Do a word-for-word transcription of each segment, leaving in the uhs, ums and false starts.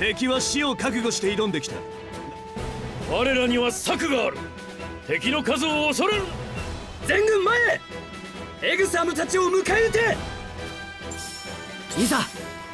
敵は死を覚悟して挑んできた。 我らには策がある。敵の数を恐れる。 全軍前へ。エグサムたちを迎え撃て。いざ。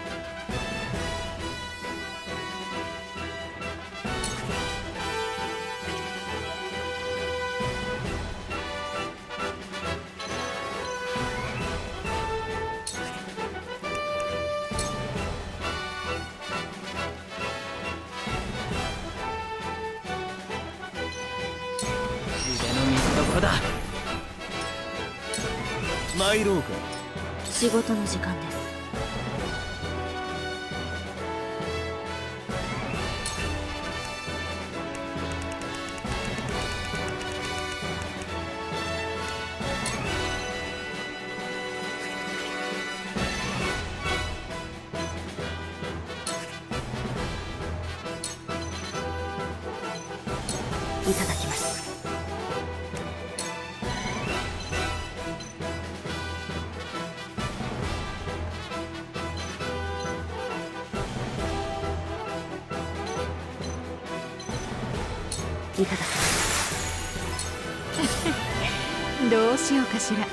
参ろうか。 仕事の時間です。いただきます。いただきます。どうしようかしら。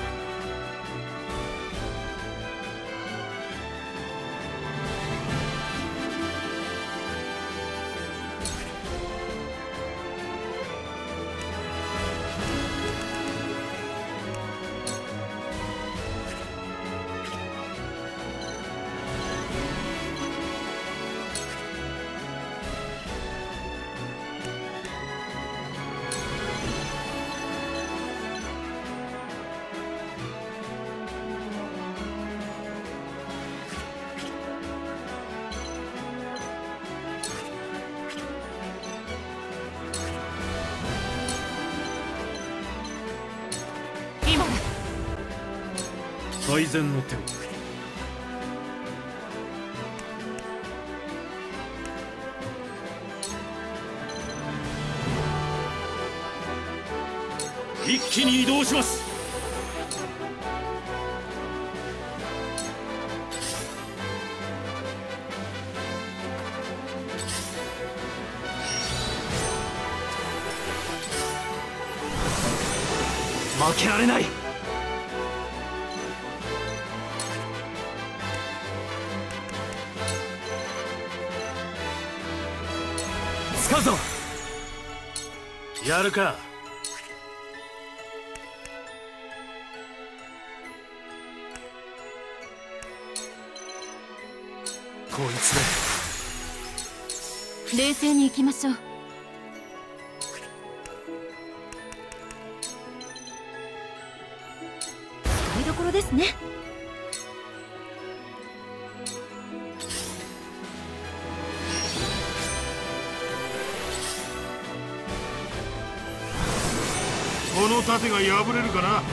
最善の手を。一気に移動します。 負けられない。使うぞ。 やるか。こいつだ。 冷静に行きましょう。使いどころですね。 この盾が破れるかな。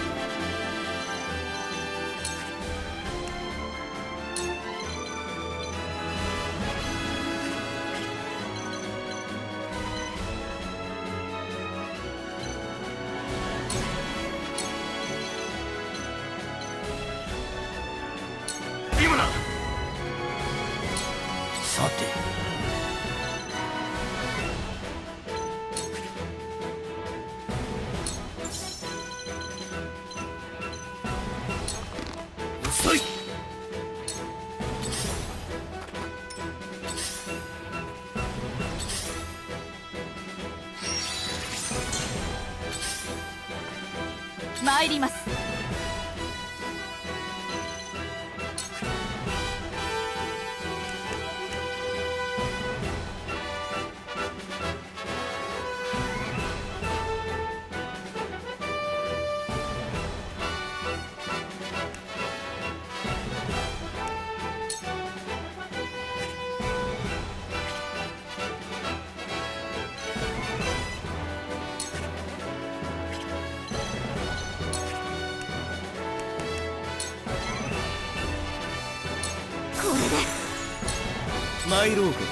今だ。 さて。遅い。 参ります。 参ろうか。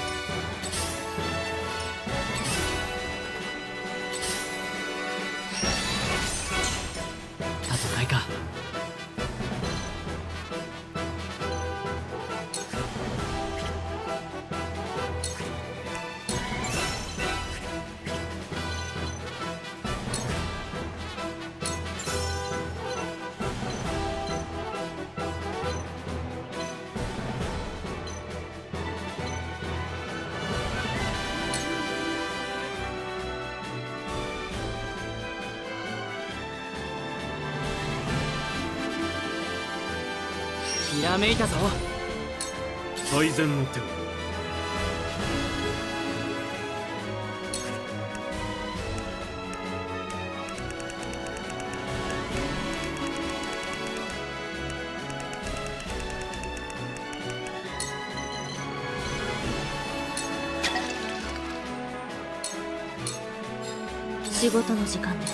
戦いか。 ひらめいたぞ。 最善の手を。 仕事の時間です。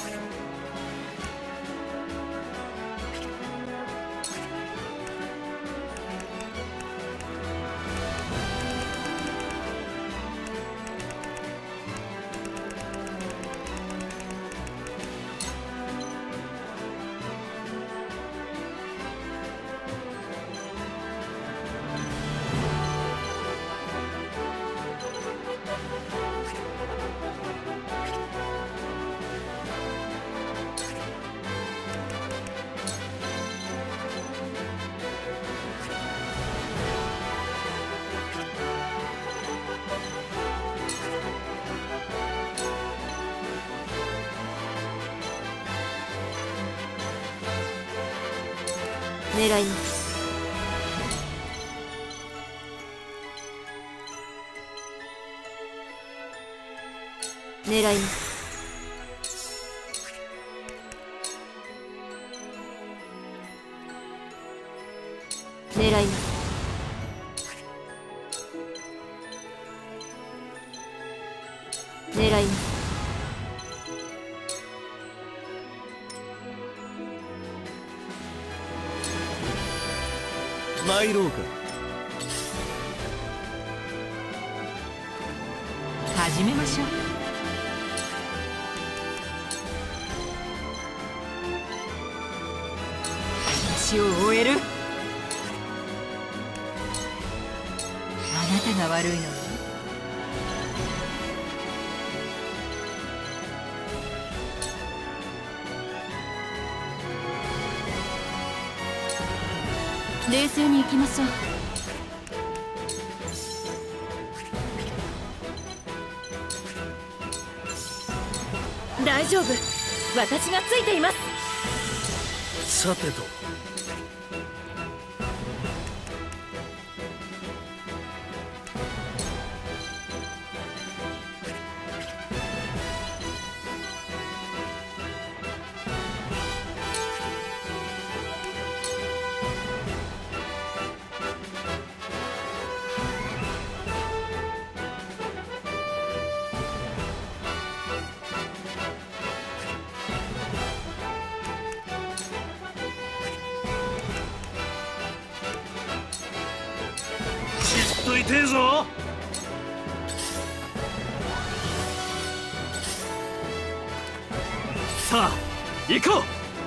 狙います。狙います。狙います。狙います。 参ろうか。 始めましょう。話を終える。あなたが悪いのよ。冷静に行きましょう。大丈夫、私がついています。 さてと。と痛えぞ。さあ行こう。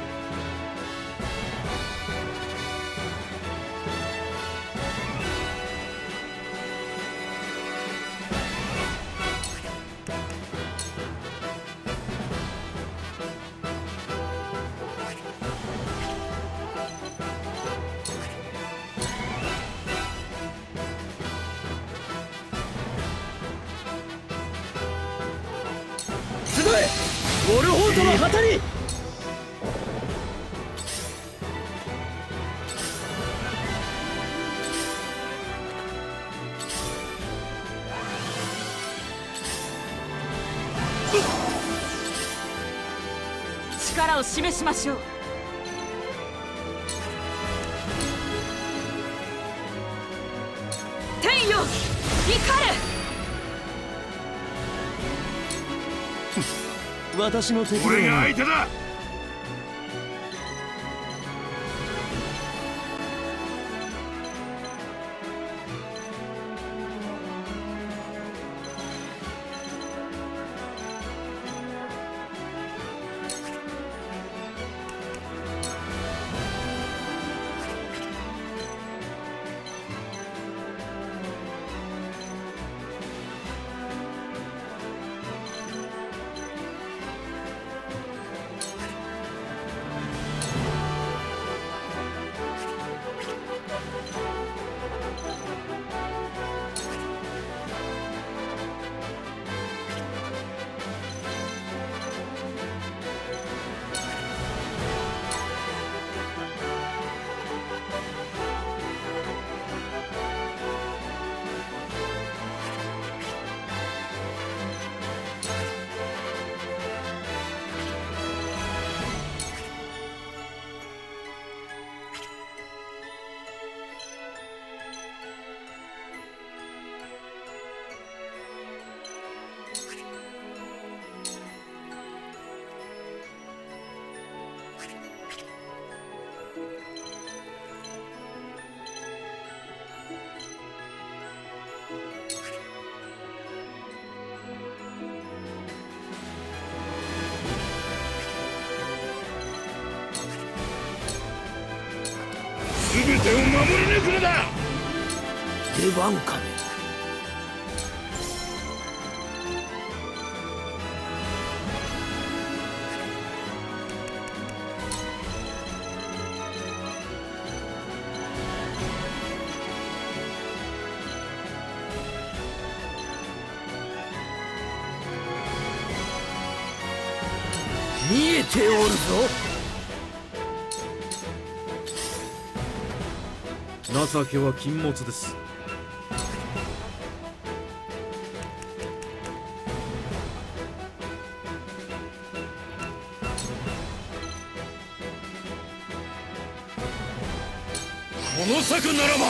ウォルホートの旗に。 力を示しましょう。天よ、怒れ。 私の敵ではない。 俺が相手だ。 全てを守り抜くのだ。 出番かね。見えておるぞ。 情けは禁物です。 この策ならば。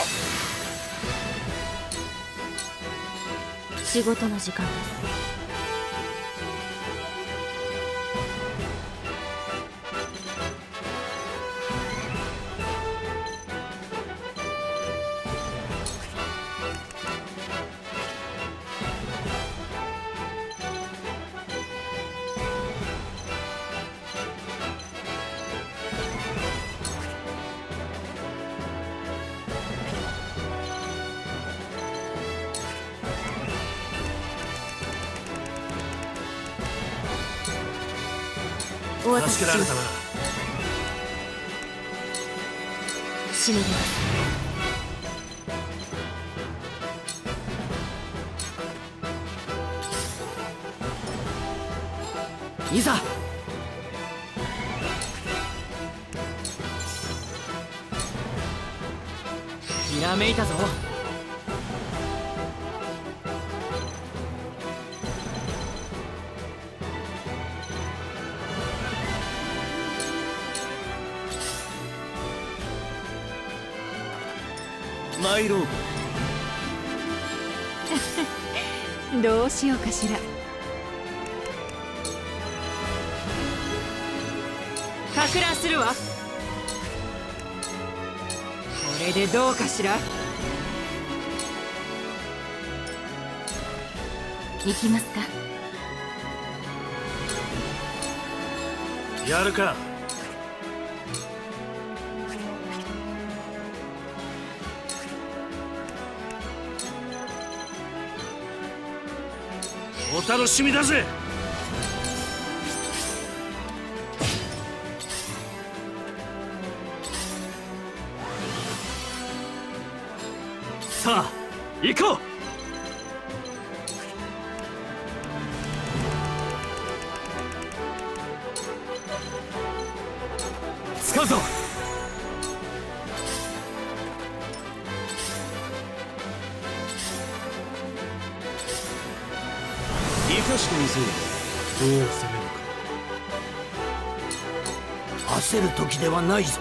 仕事の時間です。お渡しします。締めます。 いざ。ひらめいたぞ。 参ろうか。 どうしようかしら。かく乱するわ。これでどうかしら。行きますか。 やるか。 お楽しみだぜ。 さあ行こう。使うぞ。生かしてみせよ。 どう攻めるか。 焦る時ではないぞ。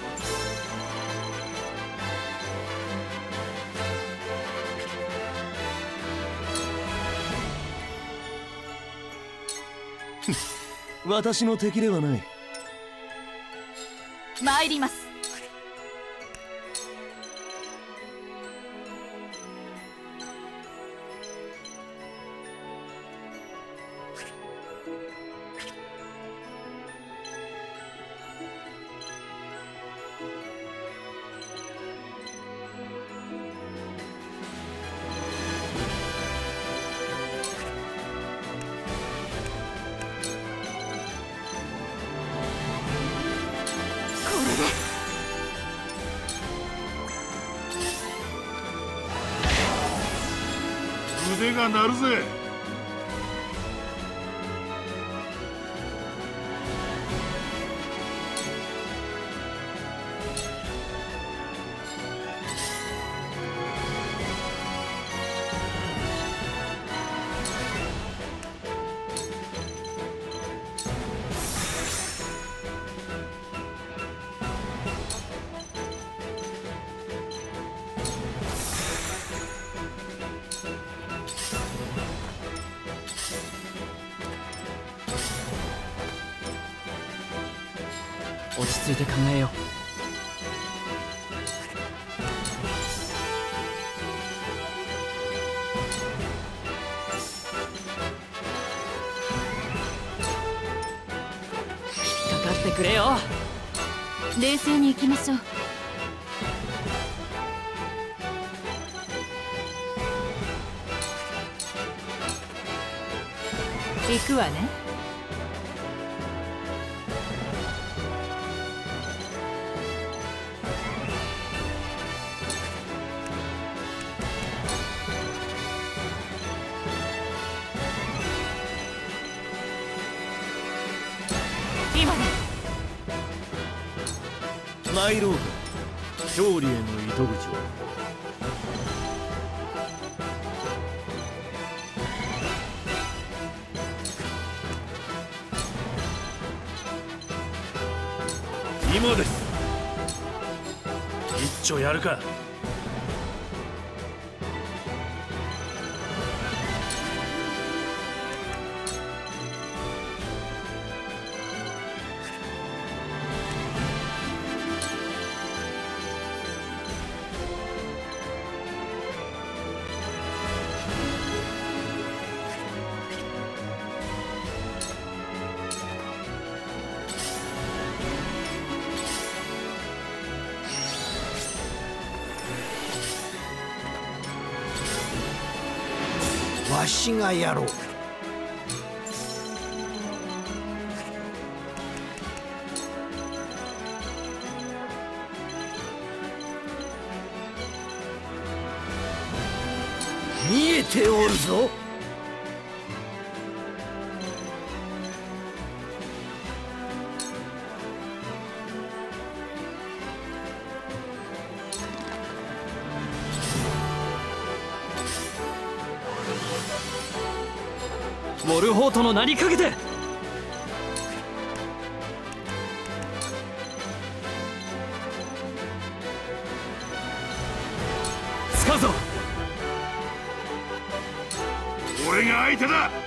私の敵ではない。 参ります。 腕が鳴るぜ。 落ち着いて考えよう。引っかかってくれよ。 冷静に行きましょう。 行くわね。今ね。 参ろうか、勝利への糸口を。 今です。一丁やるか。 わしがやろう。見えておるぞ。 ウォルホートの名にかけて。使うぞ。 俺が相手だ。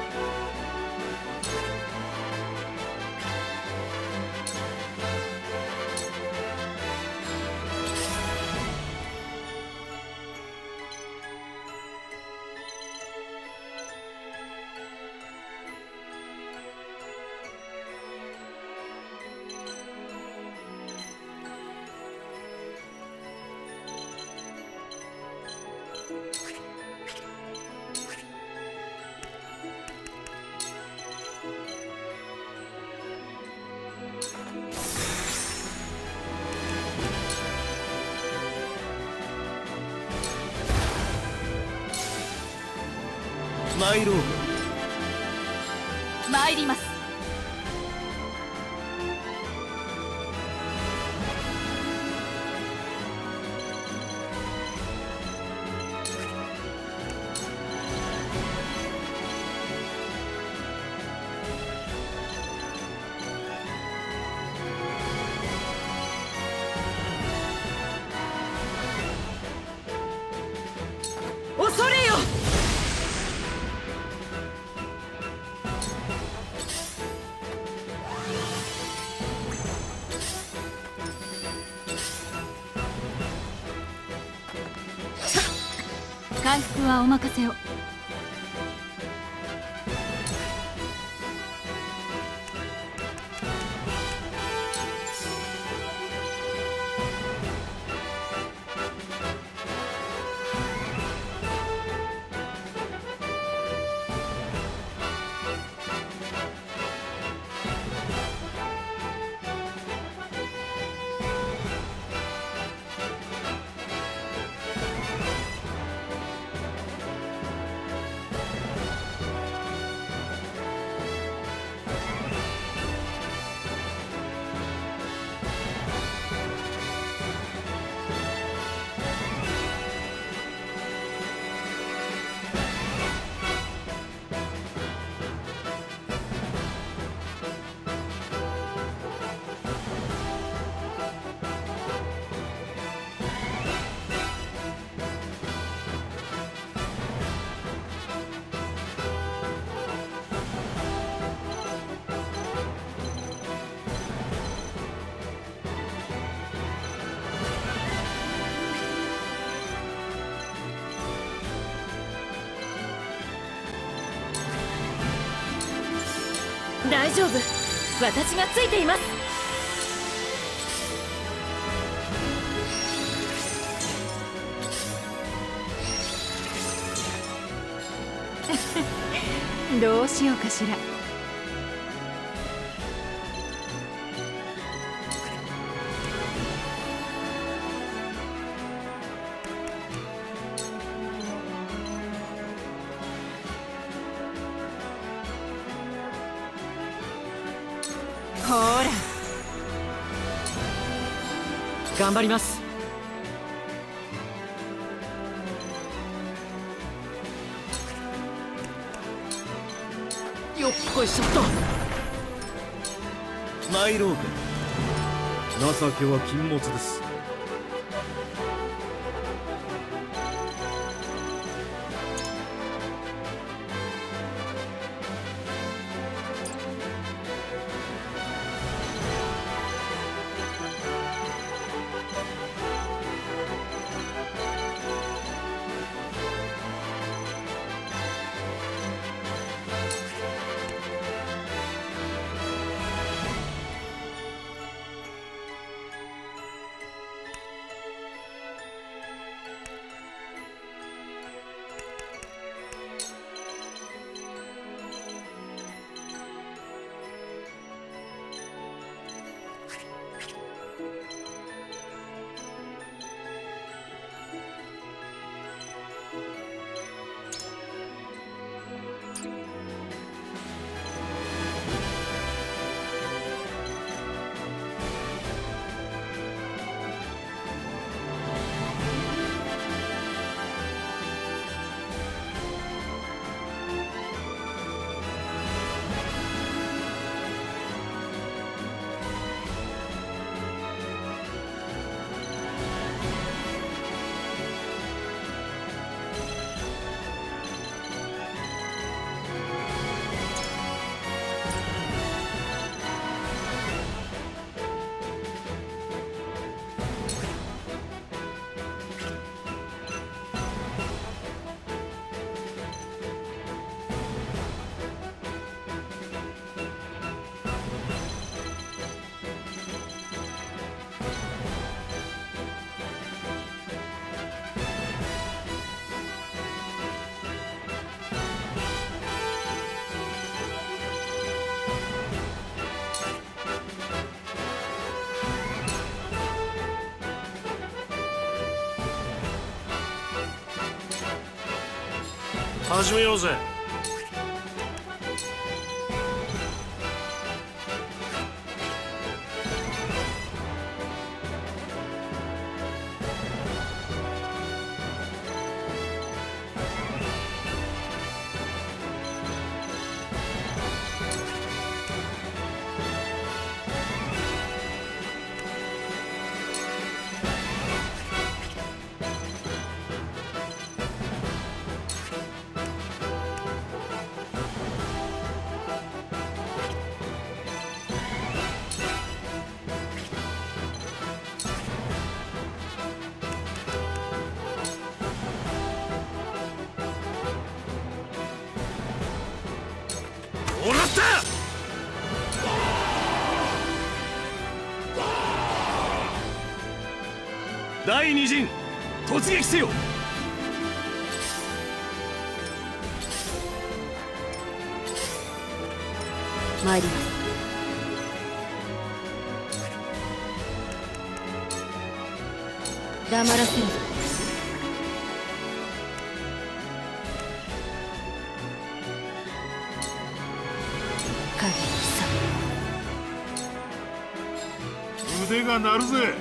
参ろうか。 参ります。恐れよ。回復はお任せを。大丈夫、私がついています。 どうしようかしら。ほら頑張ります。よっこいしょっと。 参ろうか。 情けは禁物です。 始めようぜ。もらった。第二陣突撃せよ。 参ります。黙らせる。影さ腕が鳴るぜ。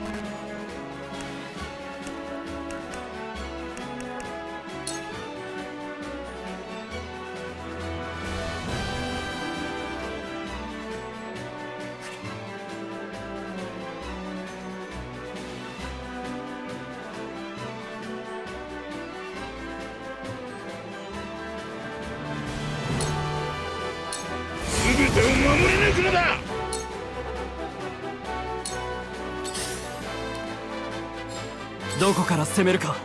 全てを守り抜くのだ。 どこから攻めるか。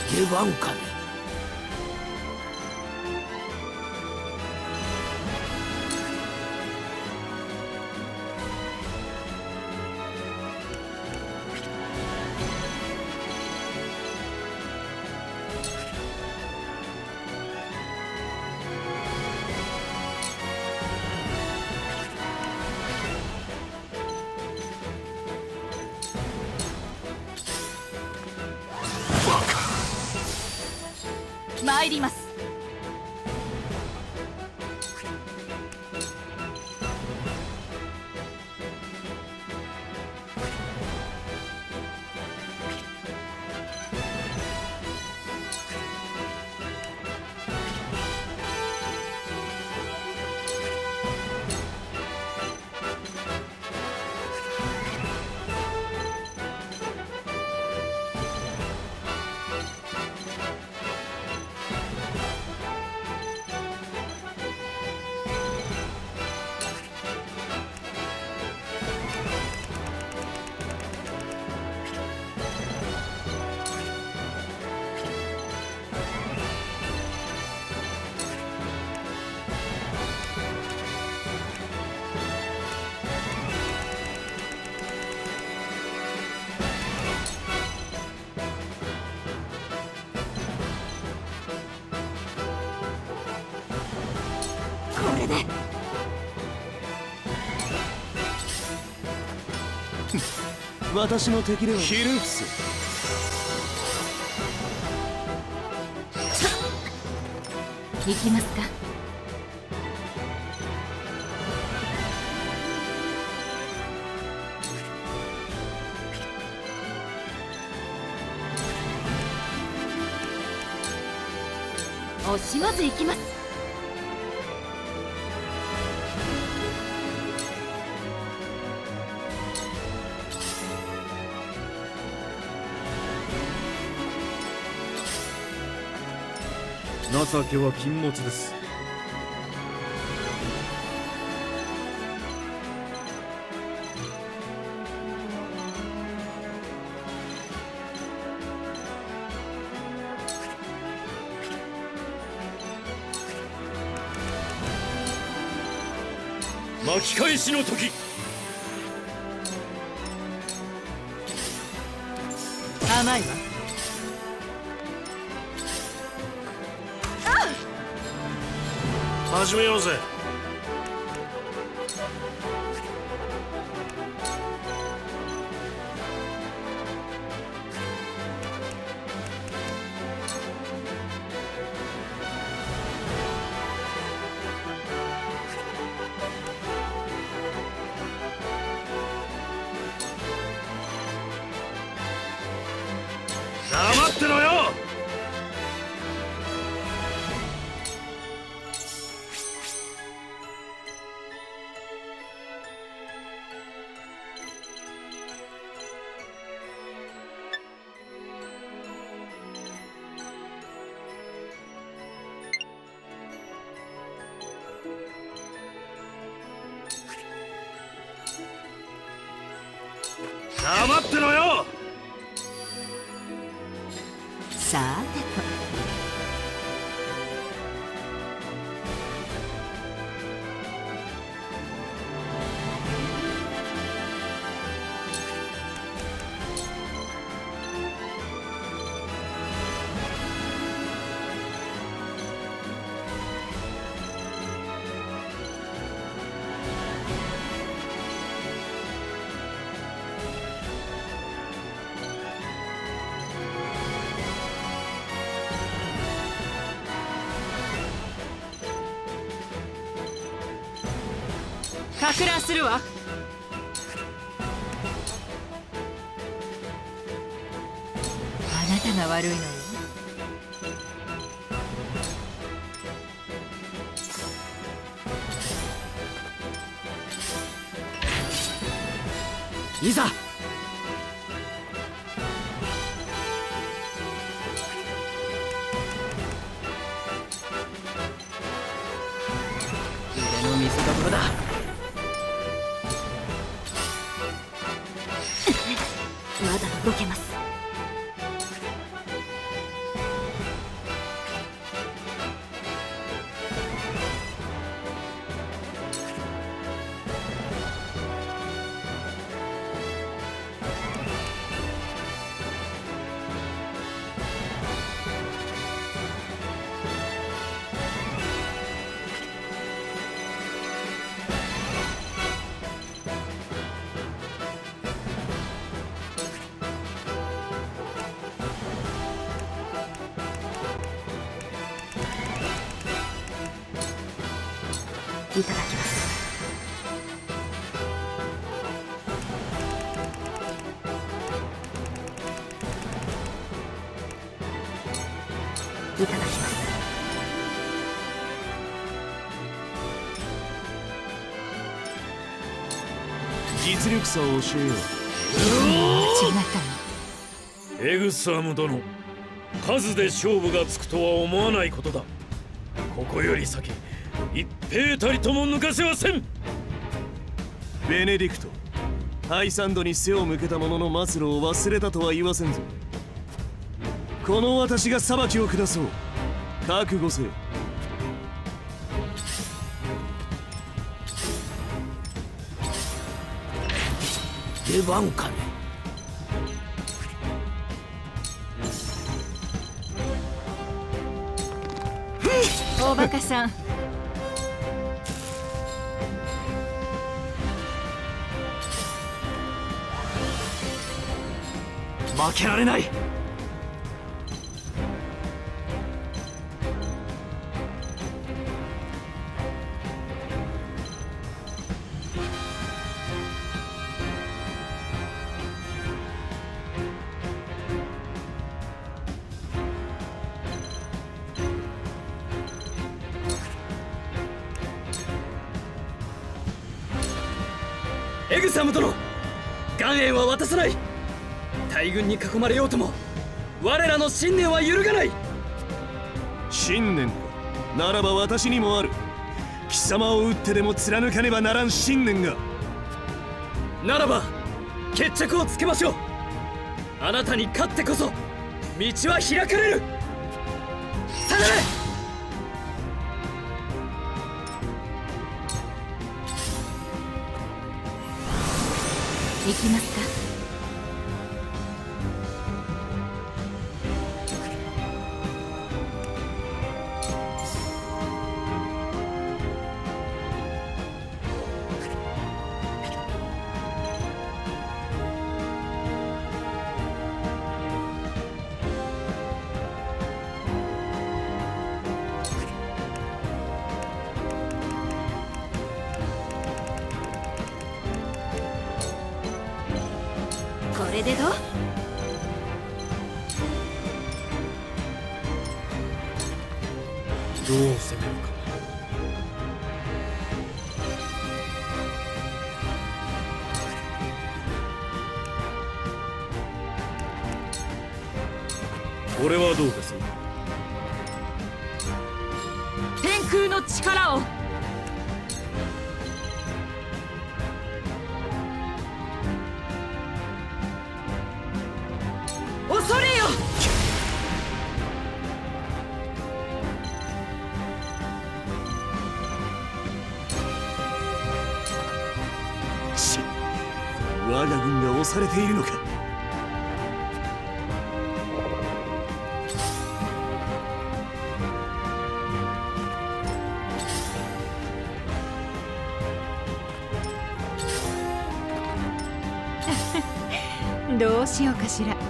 出番かね。 参ります。これで私の敵ではヒルフス。 行きますか。惜しまず行きます。 情けは禁物です。 巻き返しの時。 甘いわ。 始めようぜ。黙ってろよ。黙ってろよ。 さてと。か乱するわ。あなたが悪いのよ。 いざ。腕の見せ所だ。 まだ動けます。 いただきます。いただきます。 実力差を教えよう。 間違ったね。 エグサム殿、数で勝負がつくとは思わないことだ。ここより先一兵たりとも抜かせはせん。 ベネディクト、ハイサンドに背を向けた者の末路を忘れたとは言わせんぞ。この私が裁きを下そう。覚悟せよ。 出番かね。 大バカさん、 負けられない。エグサム殿、岩塩は渡さない。大軍に囲まれようとも我らの信念は揺るがない。 信念かならば私にもある。貴様を撃ってでも貫かねばならん信念が。 ならば決着をつけましょう。あなたに勝ってこそ道は開かれる。さられ。 行きますか。これでどう？ どう攻めるか。これはどうです？ 天空の力を。恐れよ。 し、我が軍が押されているのか。 どうしようかしら。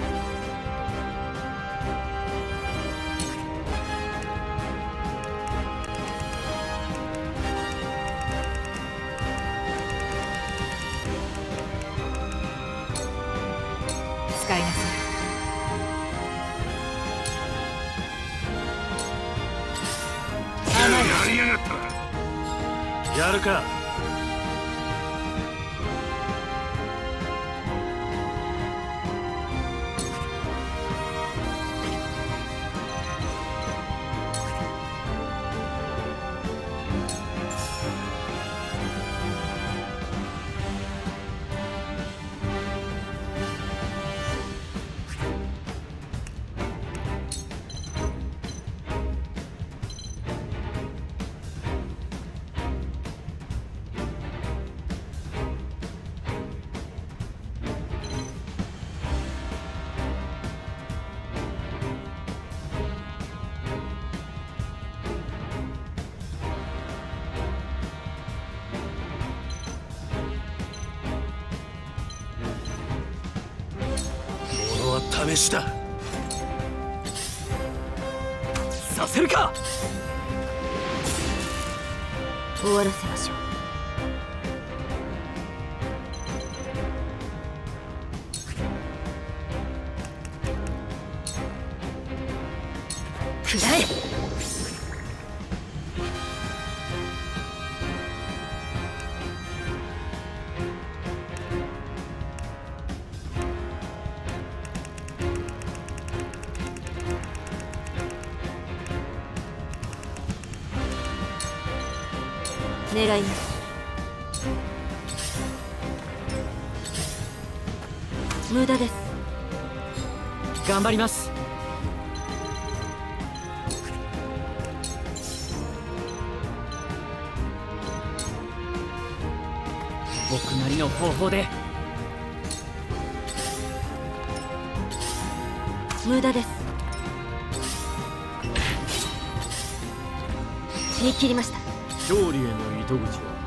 使いなさい。 やりやがった。やるか。試しだ。 させるか。 終わらせましょう。食らえ。狙います。無駄です。 頑張ります。僕なりの方法で。 無駄です。見切りました。 勝利への糸口は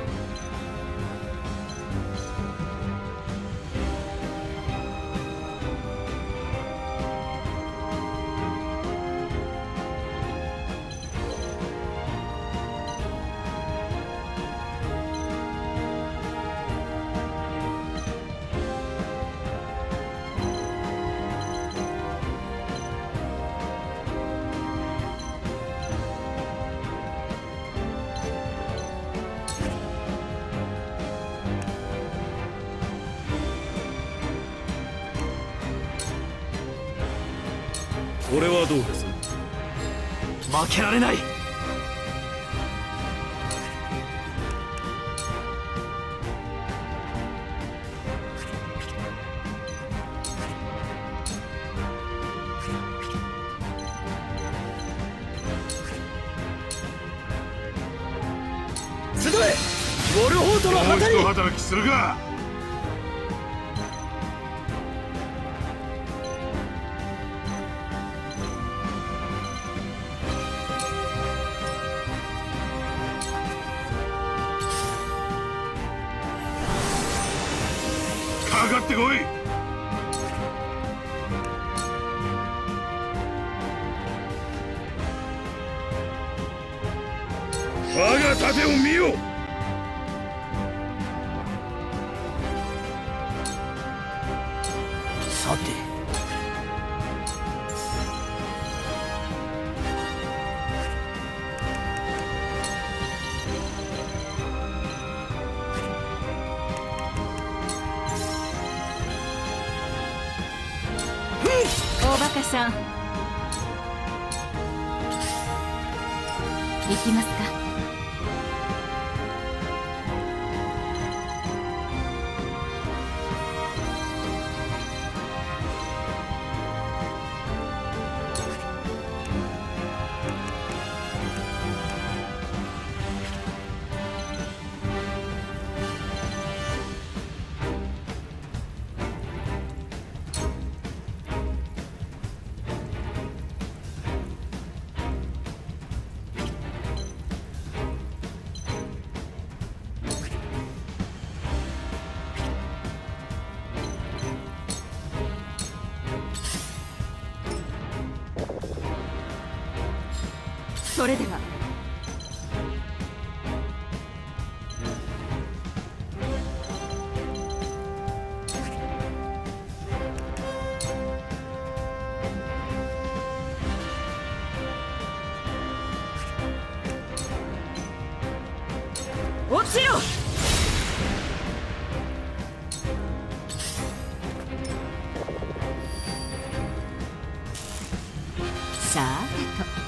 これはどうです？ 負けられない。集え、ウォルホートの旗に。 もう一働きするか。かかってこい。我が盾を見よ。 さて。 大バカさん、行きますか。それでは。落ちろ。さてと。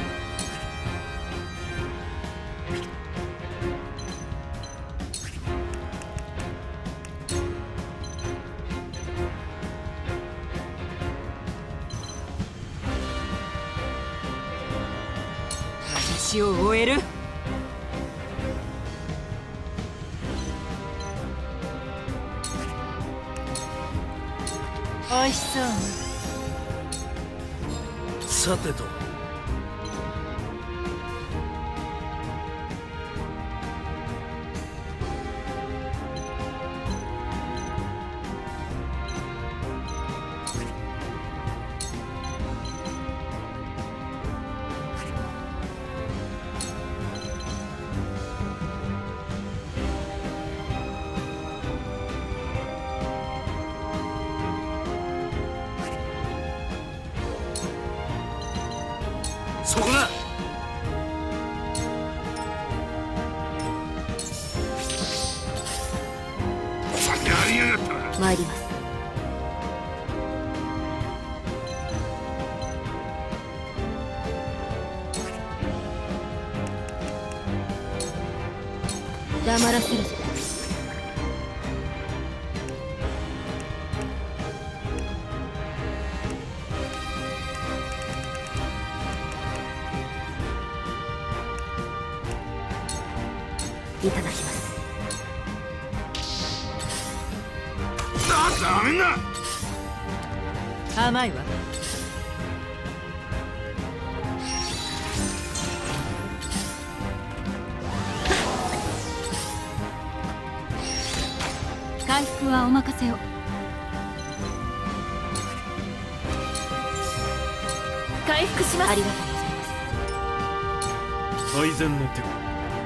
私を終える。おいしそう。 さてと。 そこだ。やりやがったな。 参ります。黙らせるぞ。いただきます。 ダメだ。 甘いわ。回復はお任せを。回復します。ありがとうございます。 最善の手を。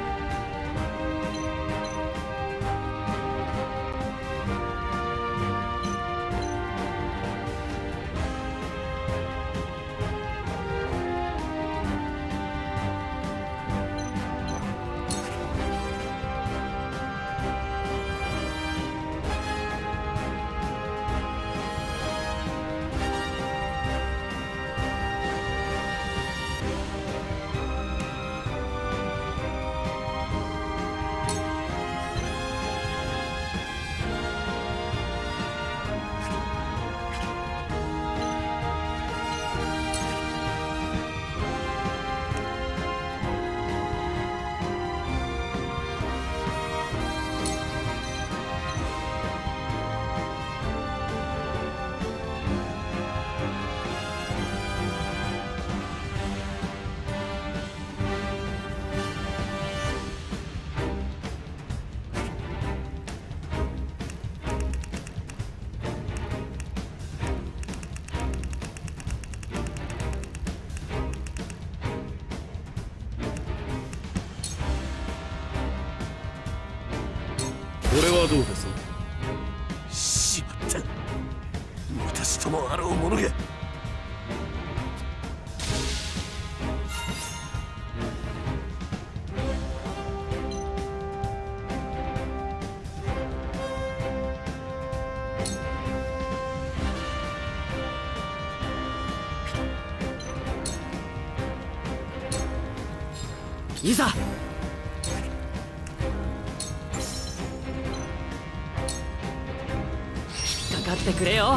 これはどうです？ しまった。私ともあろうものが。 いざ。かかってくれよ。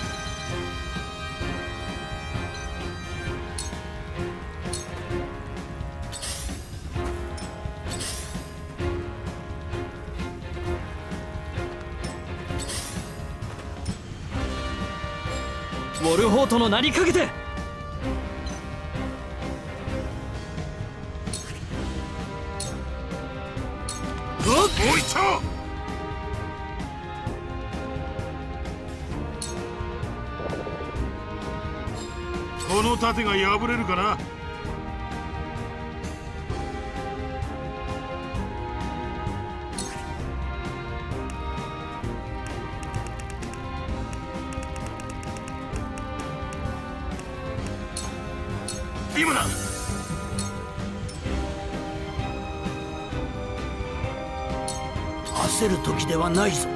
ウォルホートの名にかけて。 おいちょ。この盾が破れるかな。今だ。 焦る時ではないぞ。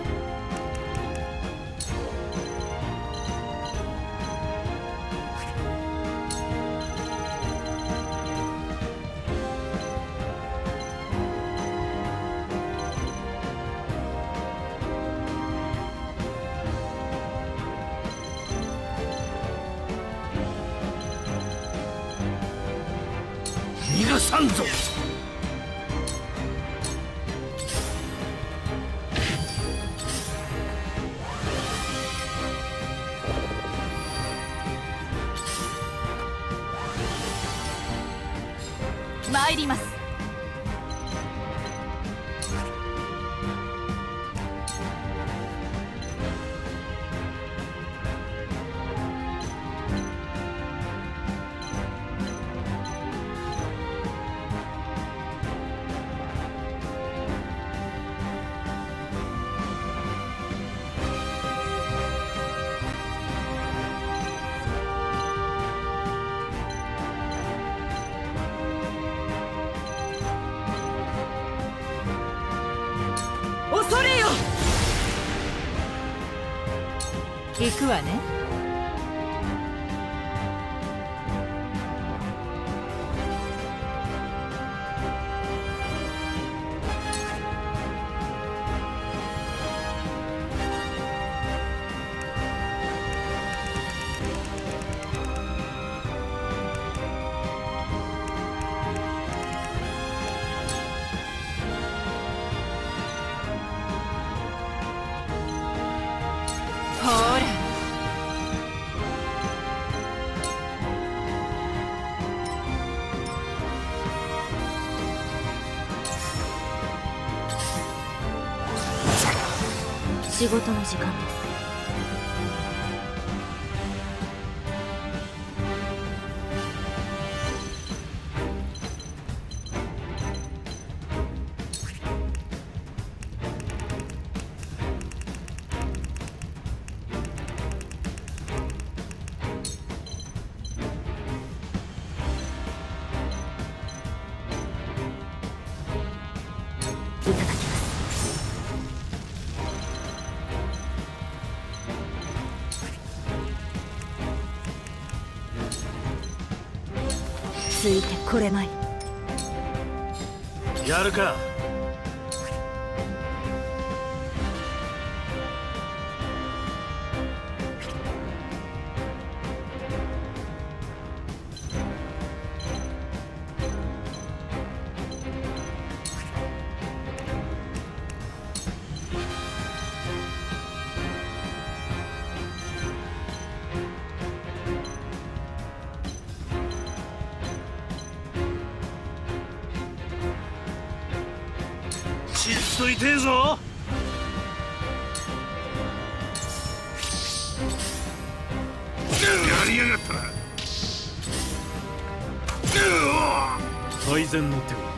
逃がさんぞ。 参ります。 恐れよ。行くわね。ほら、仕事の時間です。いただきます。ついてこれまい。 やるか。ちっと痛えぞ。やりやがったな。 最善の手を。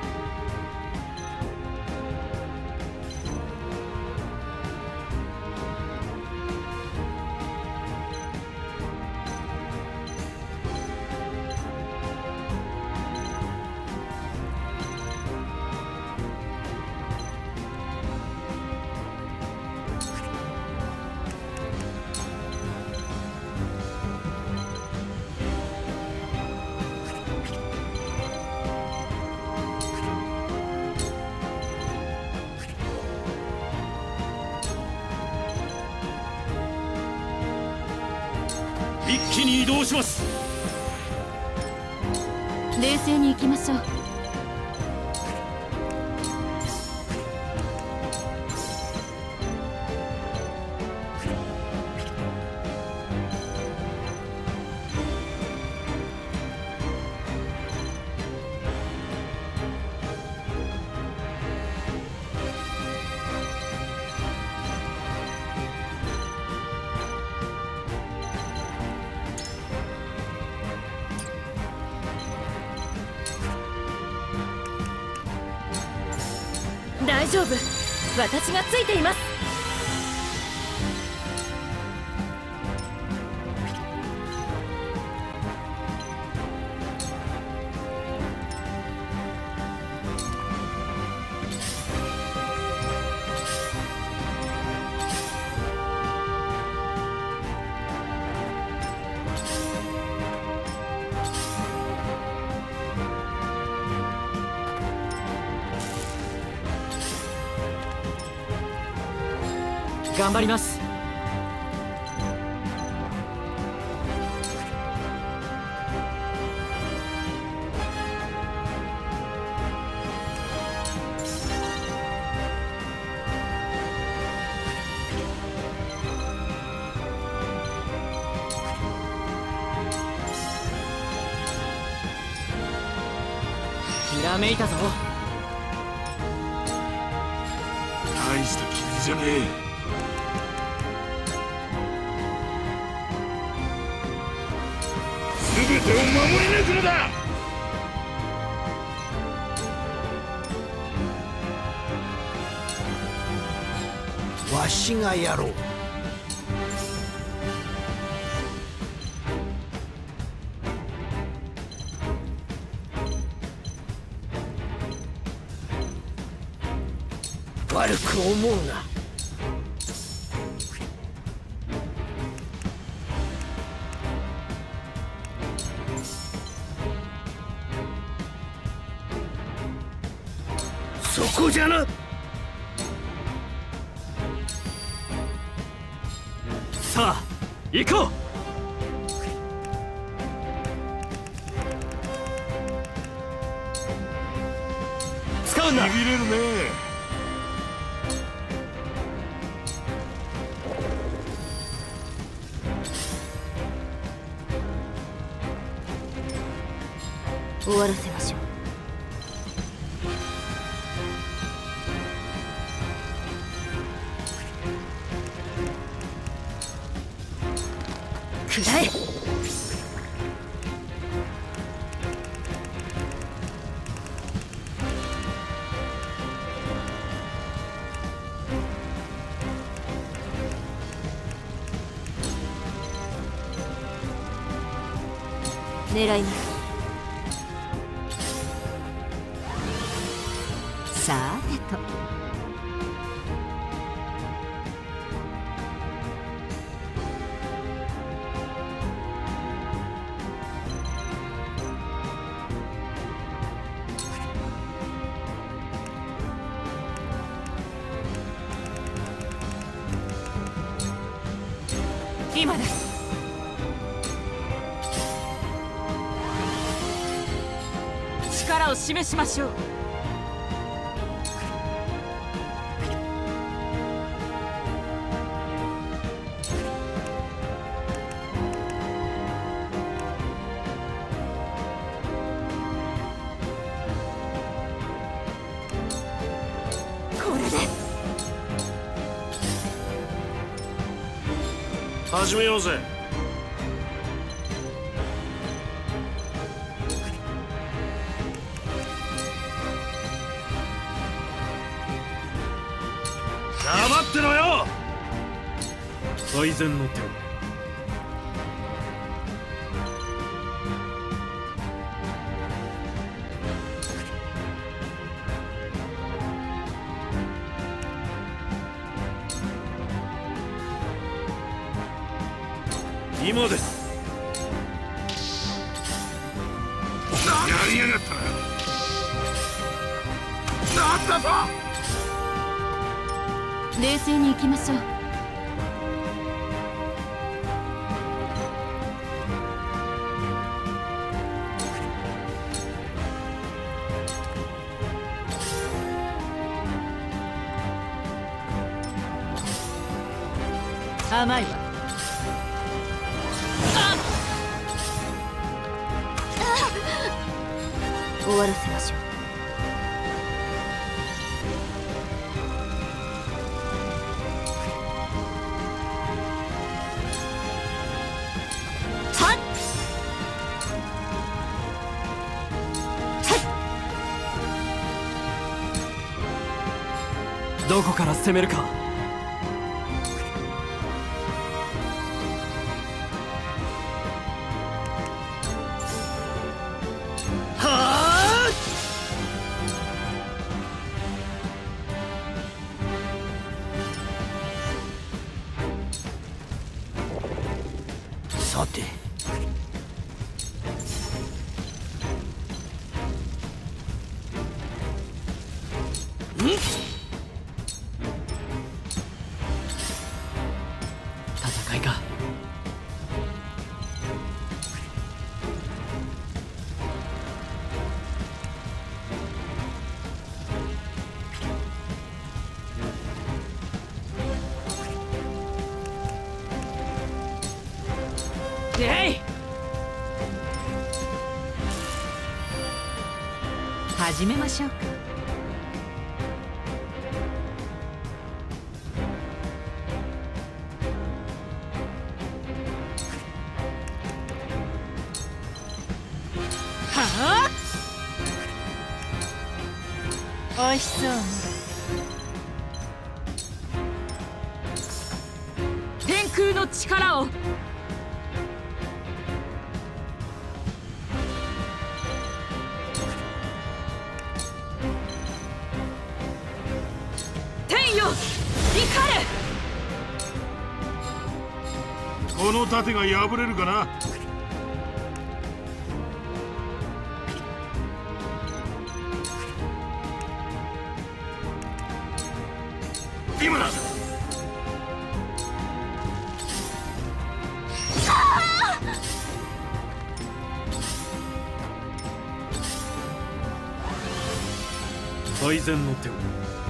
一気に移動します。 冷静に行きましょう。大丈夫、私がついています。 頑張ります。ひらめいたぞ。 大した傷じゃねえ。全てを守り抜くのだ。 わしがやろう。わ悪く思うな。そこじゃな。さあ行こう。使うんだ。 しびれるね。 終わらせましょう。くらえ。狙います。さてと。今です。力を示しましょう。これで始めようぜ。黙ってろよ。 最善の手を。 今です。やりやがったな。なんだぞ。 冷静に行きましょう。甘いわ。終わらせましょう。はっどこから攻めるか。 さて戦いか。えい。始めましょうか。はあ、おいしそうね。天空の力を。天この盾が破れるかな。今だ。 最善の手を。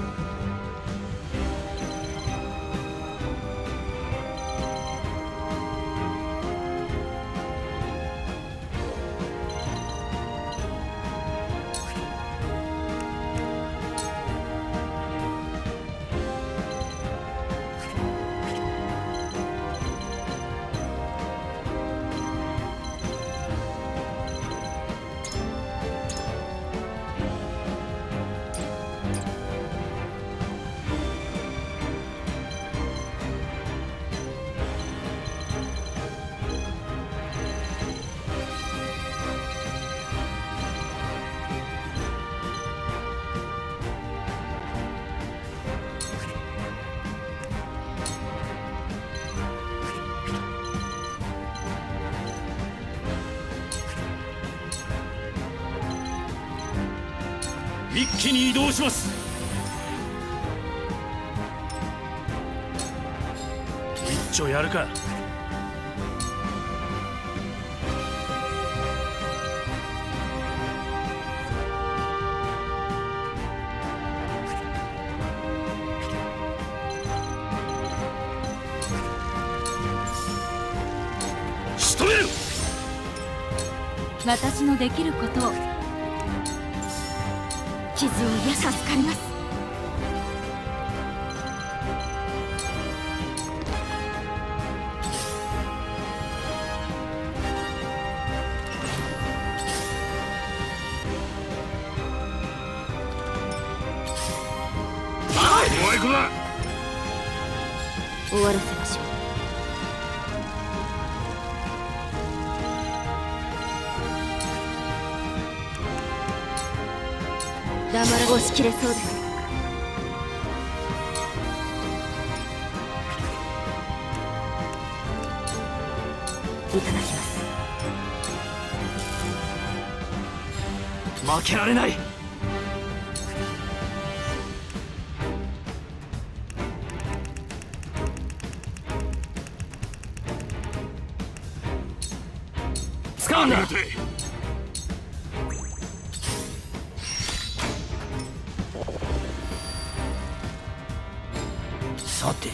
一気に移動します。 一丁やるか。 仕留める。 私のできることを。傷を癒さ助かります。 おいこら。 終わらせましょう。黙ら押し切れそうです。いただきます。 負けられない。使うんだ。 さて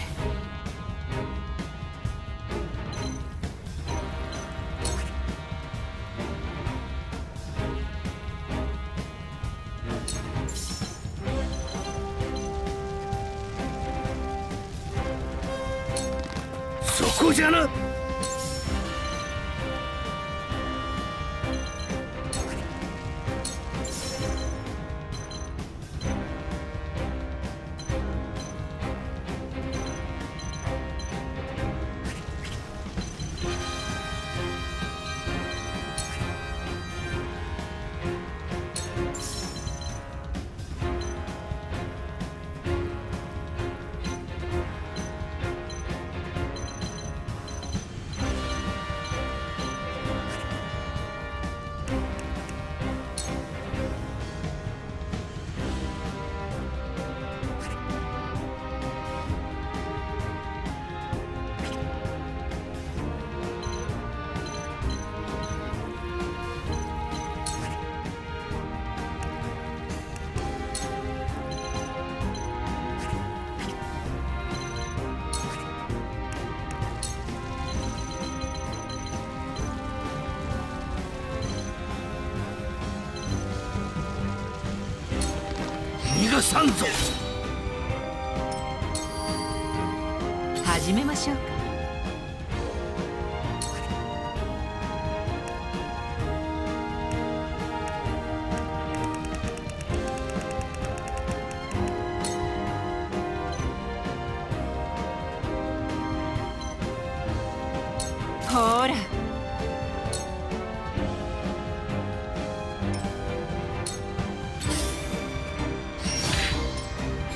そこじゃな。 逃がさんぞ。 始めましょうか。ほら。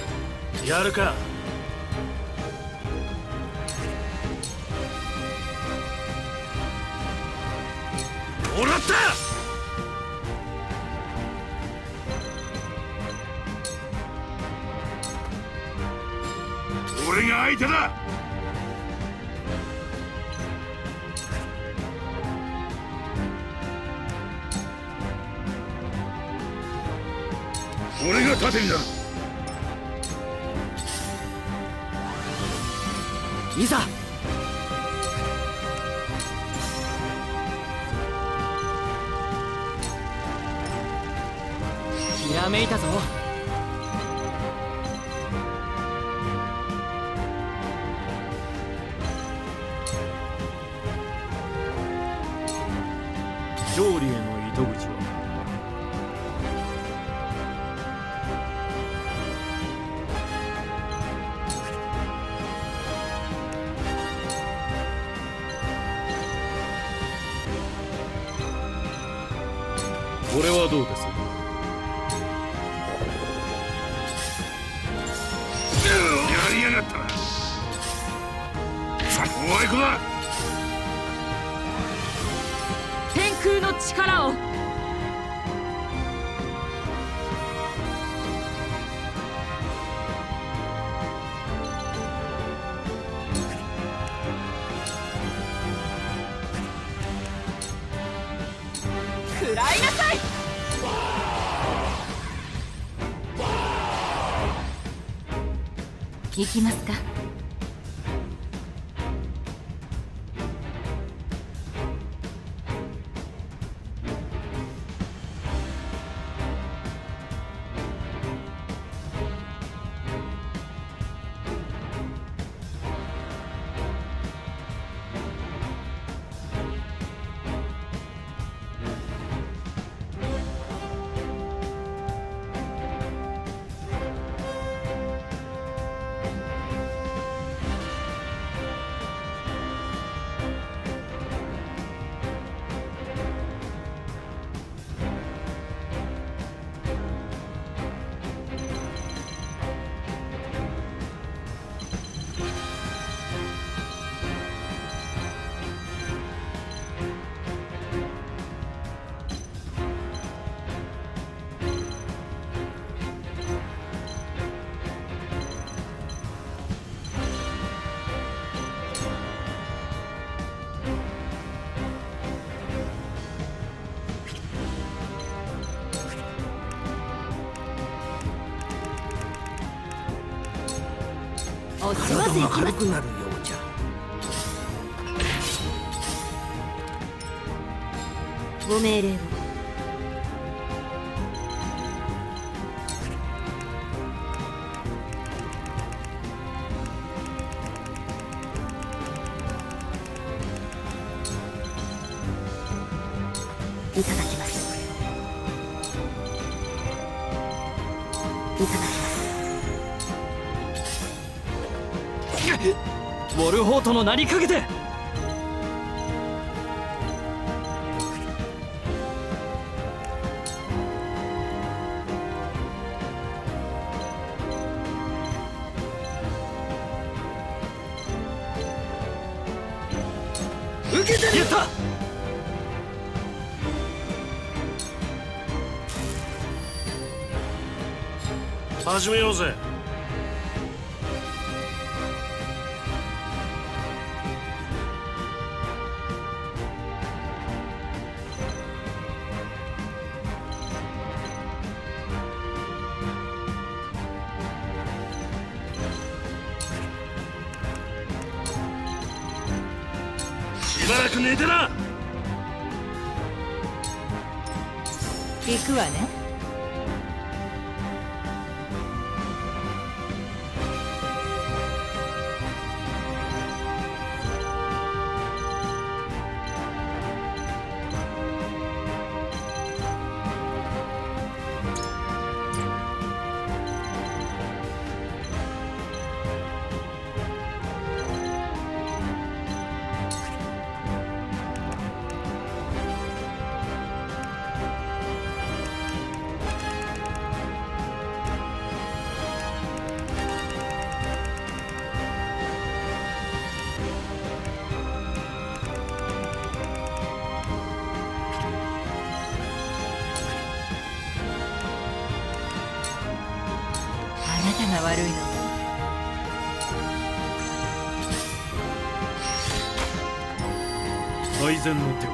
やるか。 もらった。俺が相手だ。俺が盾になる。 いざ。ひらめいたぞ。 勝利への糸口はこれはどうです？ やりやがったな。さあ、おいこだ。 天空の力を。食らいなさい。行きますか。 体が軽くなるようじゃ。 ご命令を。いただきます。いただきます。 ウォルホートの名にかけて。受けてみやった。 始めようぜ。しばらく寝てな。 行くわね。 最善の手を。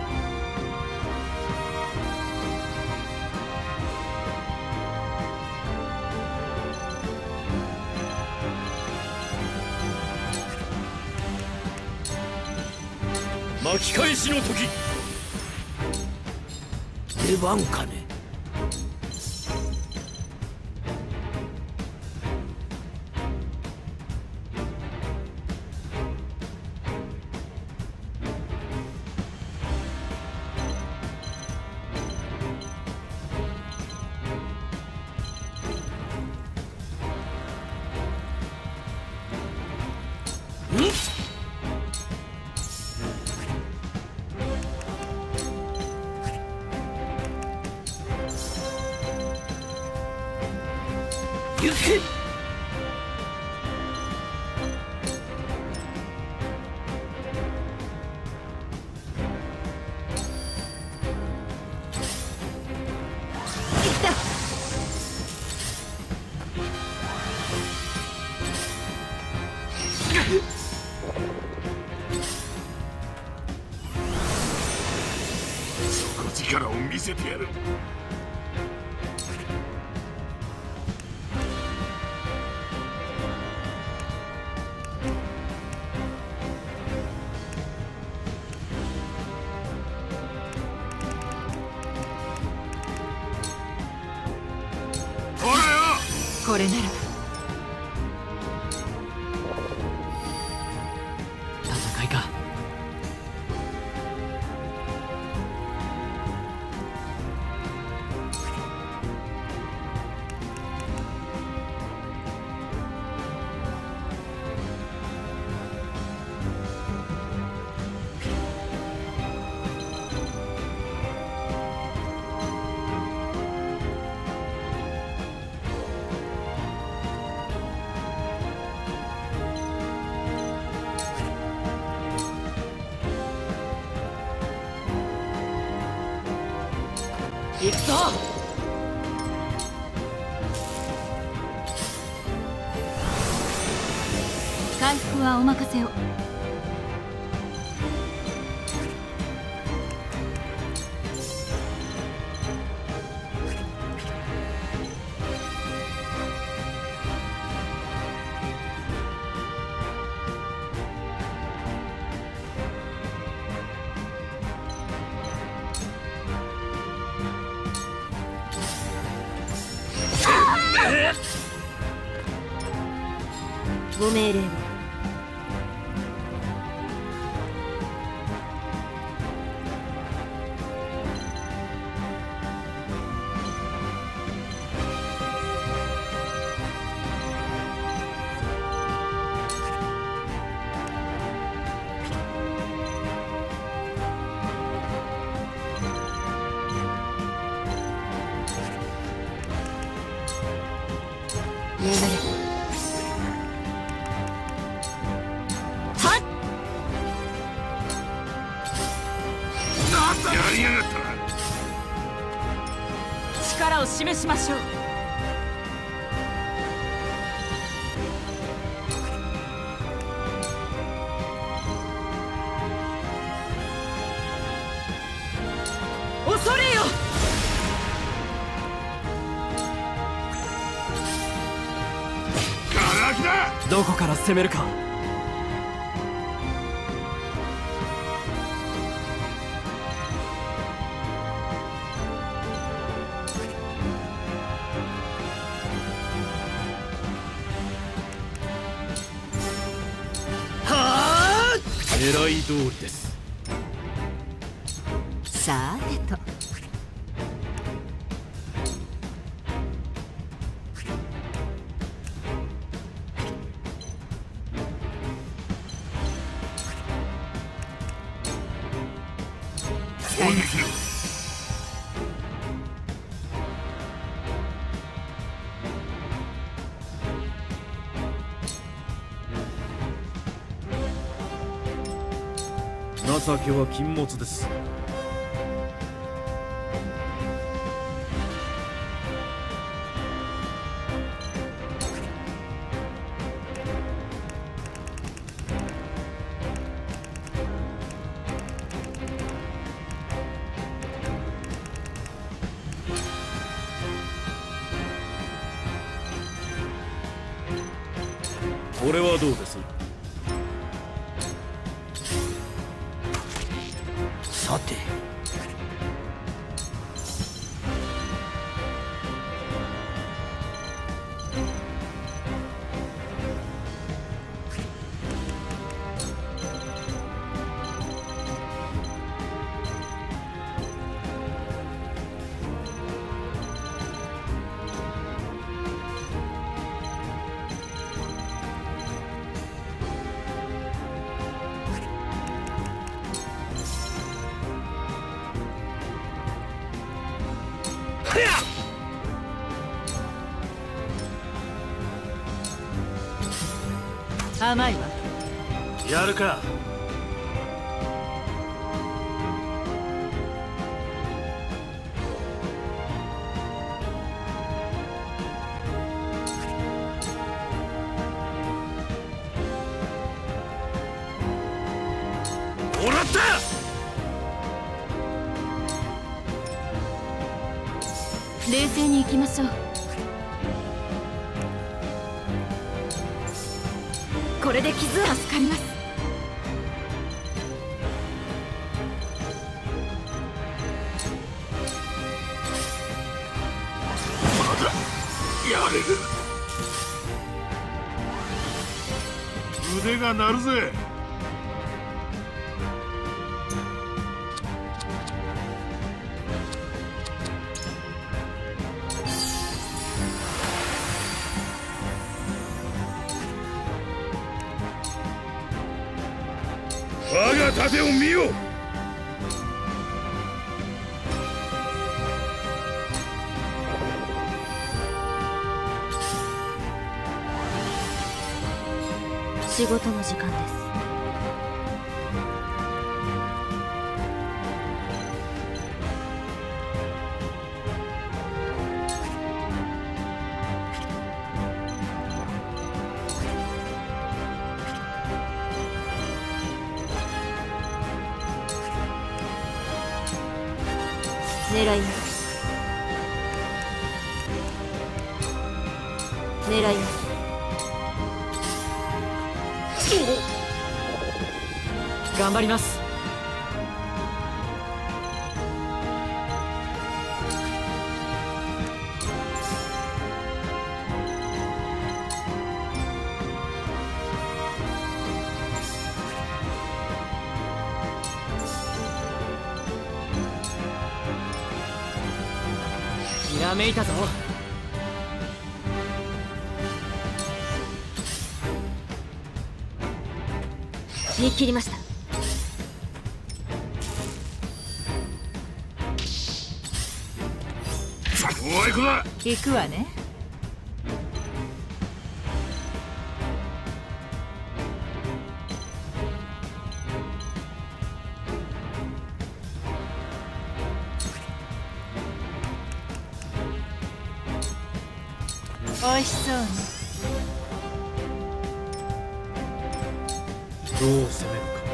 巻き返しの時。 出番かね。 力を見せてやる。 これなら戦いか。行くぞ。 回復はお任せを。ご命令を。眠れ。 やりやがった。 力を示しましょう。恐れよ。 ガラキだ。 どこから攻めるか。 狙い通りです。 さてと。 攻撃よ。 情けは禁物です。 これはどうです？ さて甘いわ。 やるか。 もらった。 冷静に行きましょう。これで傷は助かります。 まだやれる。腕が鳴るぜ。我が盾を見よ。 仕事の時間です。狙います。狙います。 頑張ります。ひらめいたぞ。 見切りました。 おい行くな。 行くわね。おいしそうね。 どう攻めるか。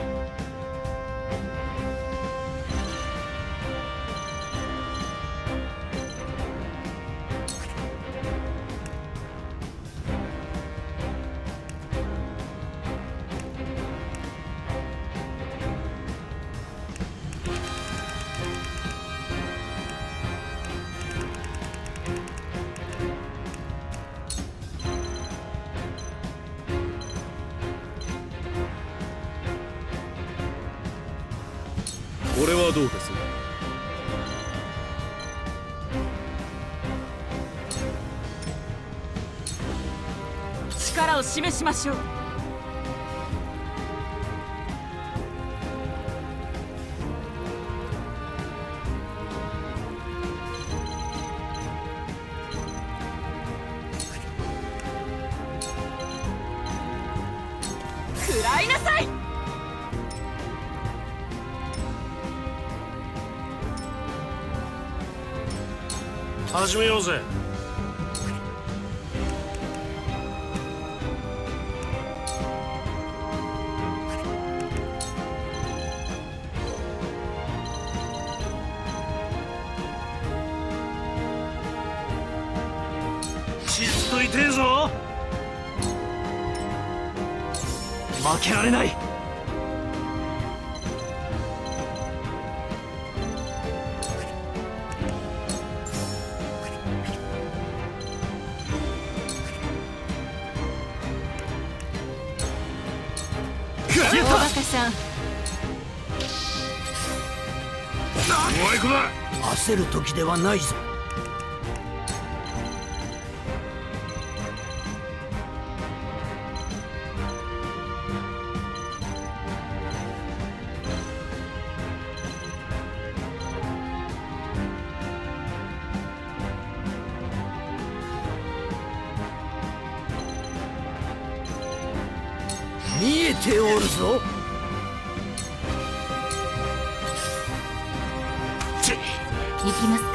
これはどうです？ 力を示しましょう。食らいなさい。 始めようぜ。ちっと痛えぞ。 負けられない。 大バカさん、 おいこだ。 焦る時ではないぞ。見えておるぞ。 行きますか。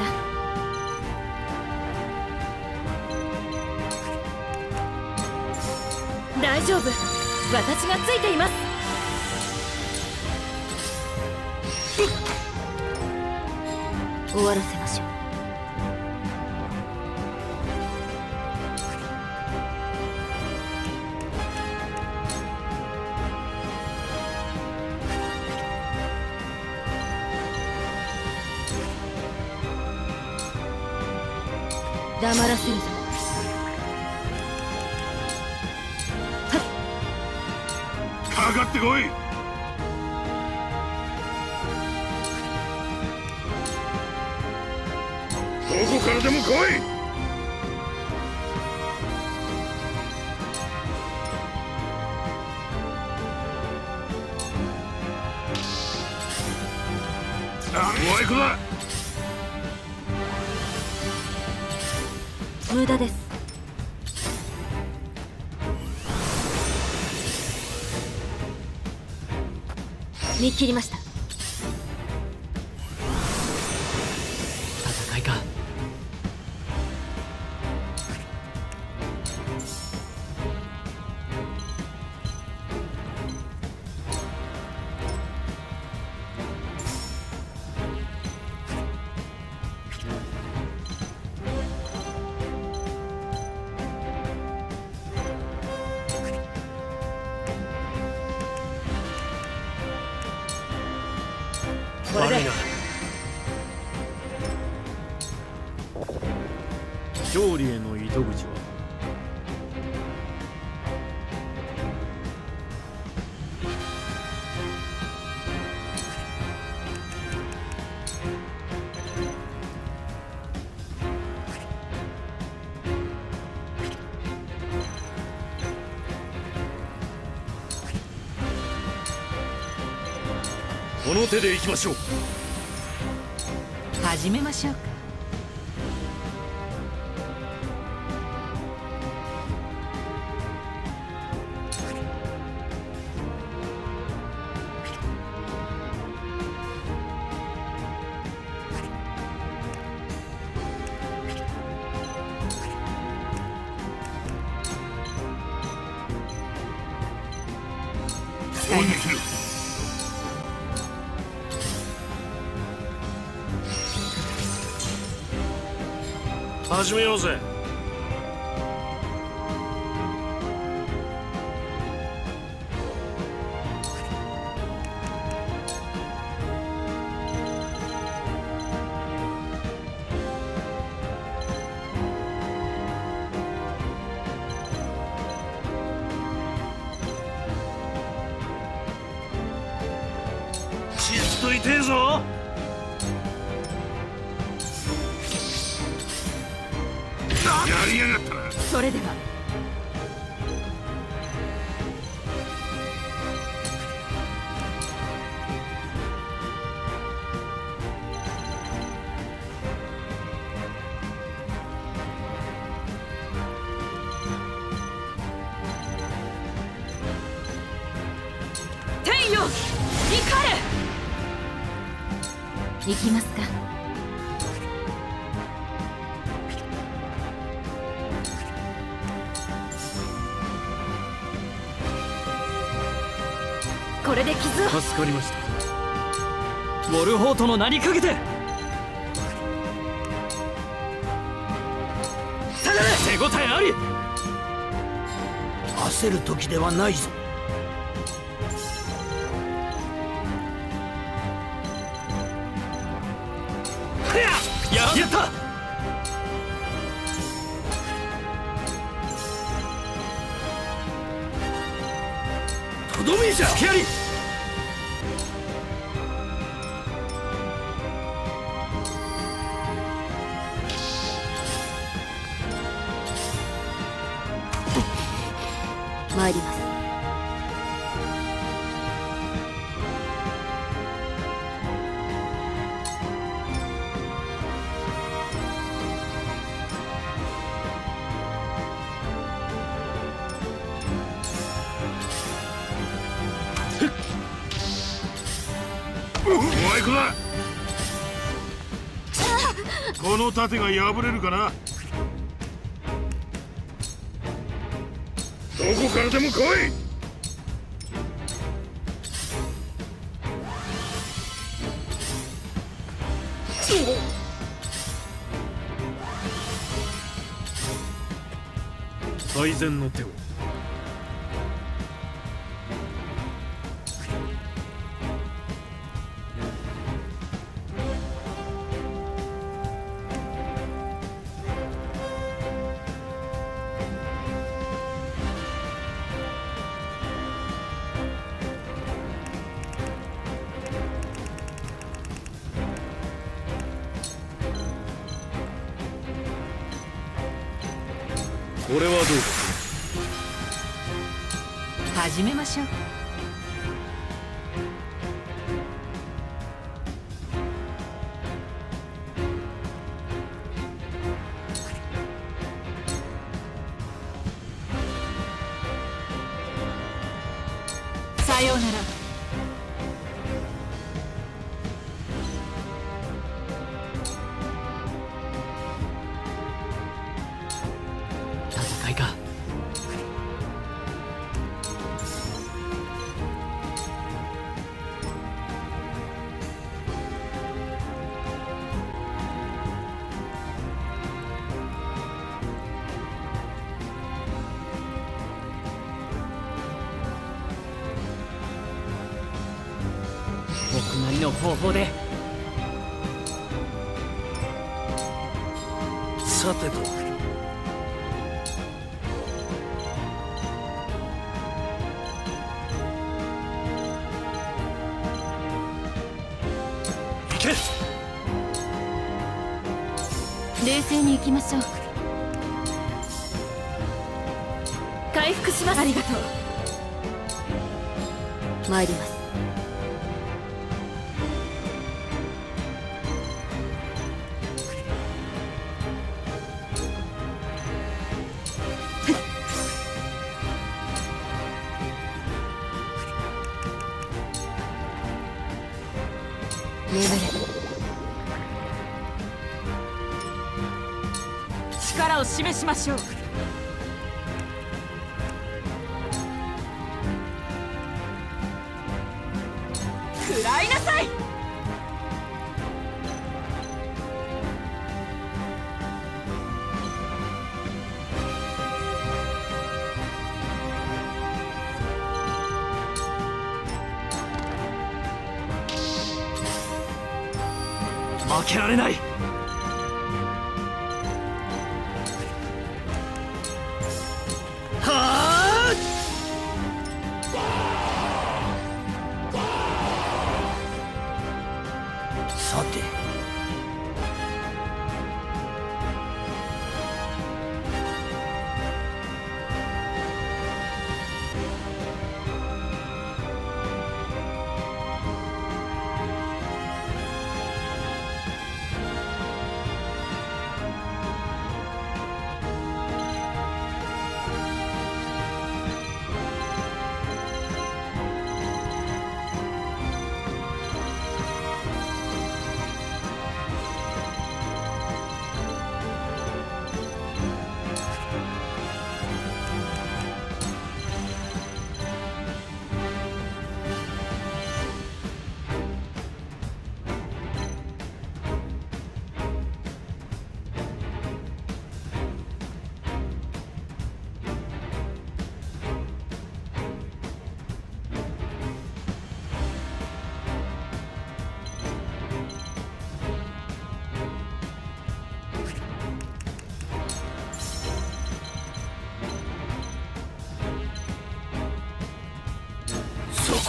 大丈夫、私がついています。終わらせましょう。黙らせるぞ。 かかってこい。どこからでも来い。おいこだ。 無駄です。見切りました。 戦いか。 これで勝利への糸口は。 この手で行きましょう。 始めましょうか。 そうできる。 始めようぜ。 ちっと痛えぞ。やりやがったな。 それでは天よ、怒れ。行きますか。これで傷を。 助かりました。 ウォルホートの名にかけて。下がれ。手応えあり。 焦る時ではないぞ。 やったとどめじゃつけやり参ります。 お前子だ。この盾が破れるかな。どこからでも来い。 最善の手を。これはどうか。 始めましょう。さようなら。戦いか。僕なりの方法で。 さてと。 冷静に行きましょう。回復します。ありがとう。参ります。眠れ。力を示しましょう。食らいなさい。 負けられない。 さて。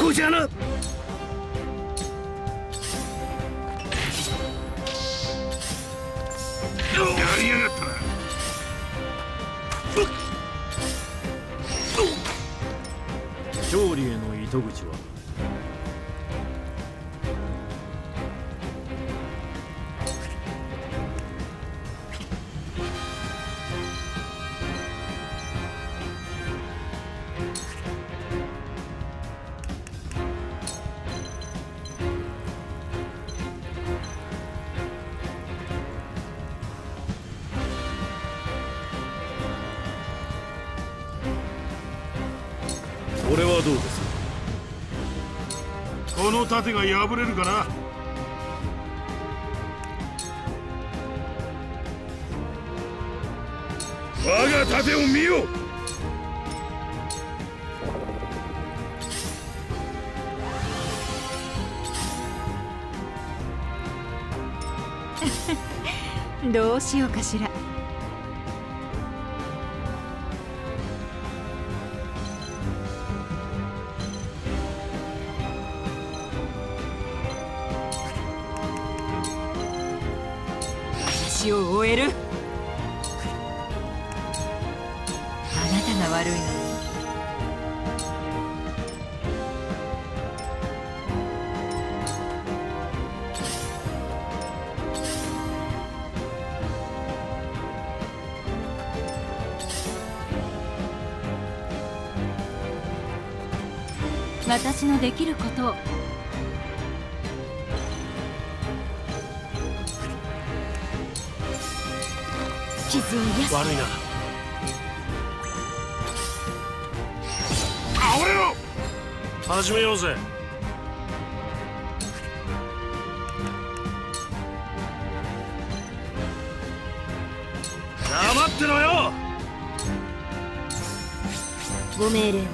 こじゃな。やりやがったな。 勝利への糸口はこれはどうですか。 この盾が破れるかな。我が盾を見よ。 どうしようかしら。私を終える。あなたが悪いの。私のできることを。傷を癒す。 悪いな。 倒れろ。 始めようぜ。 黙ってろよ。 ご命令を。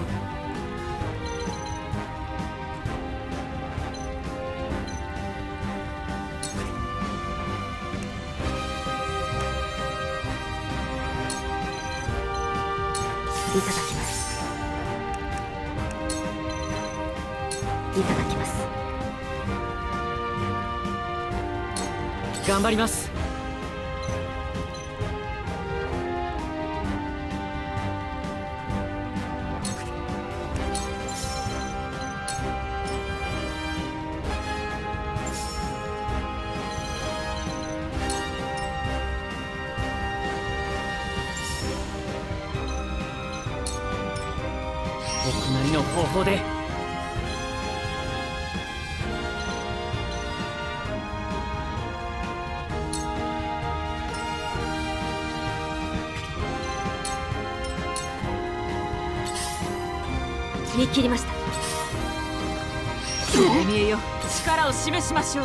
いただきます。いただきます。 頑張ります。僕なりの方法で。 見切りました。 見えよ、力を示しましょう。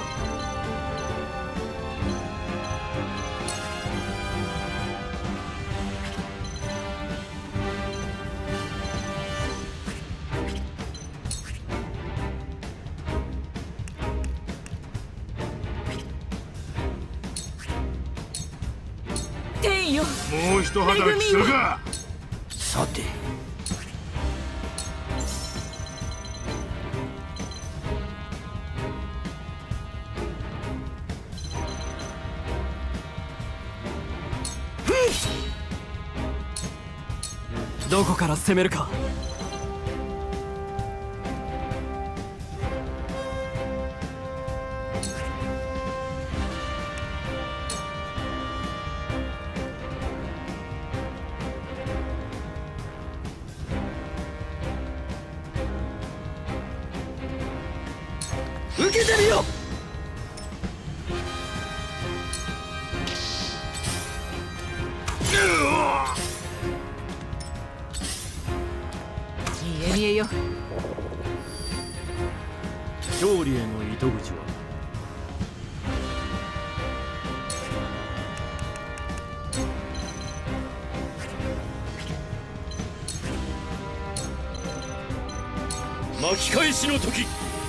天よ、 もう一働きするか。 さてどこから攻めるか。受けてみよ。 見え見えよ。 勝利への糸口は巻き返しの時。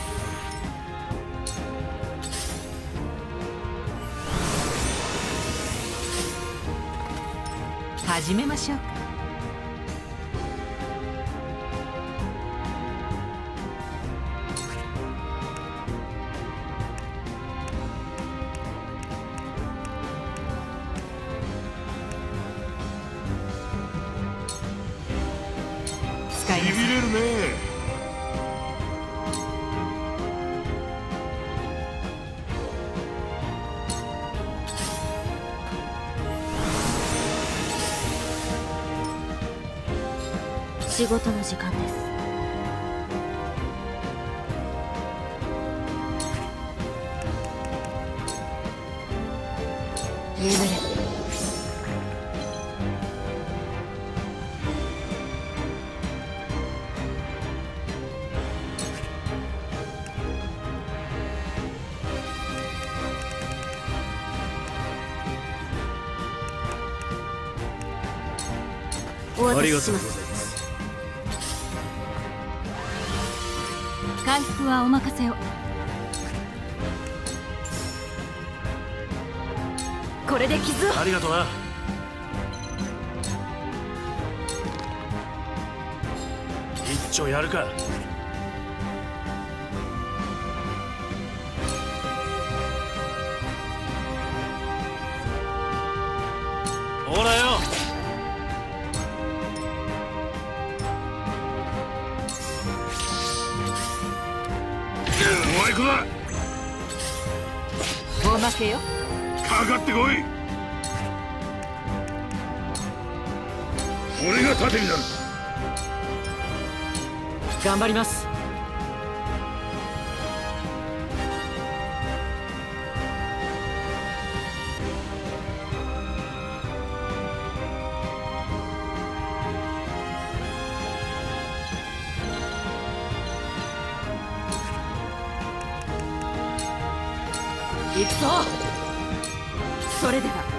始めましょうか。 れるね。 仕事の時間です。眠れ。お渡しします。 回復はお任せを。 これで傷を。 ありがとな。一丁やるか。ほらよ。 お前子だ。 おまけよ。 かかってこい。俺が盾になる。 頑張ります。 行くぞ。それでは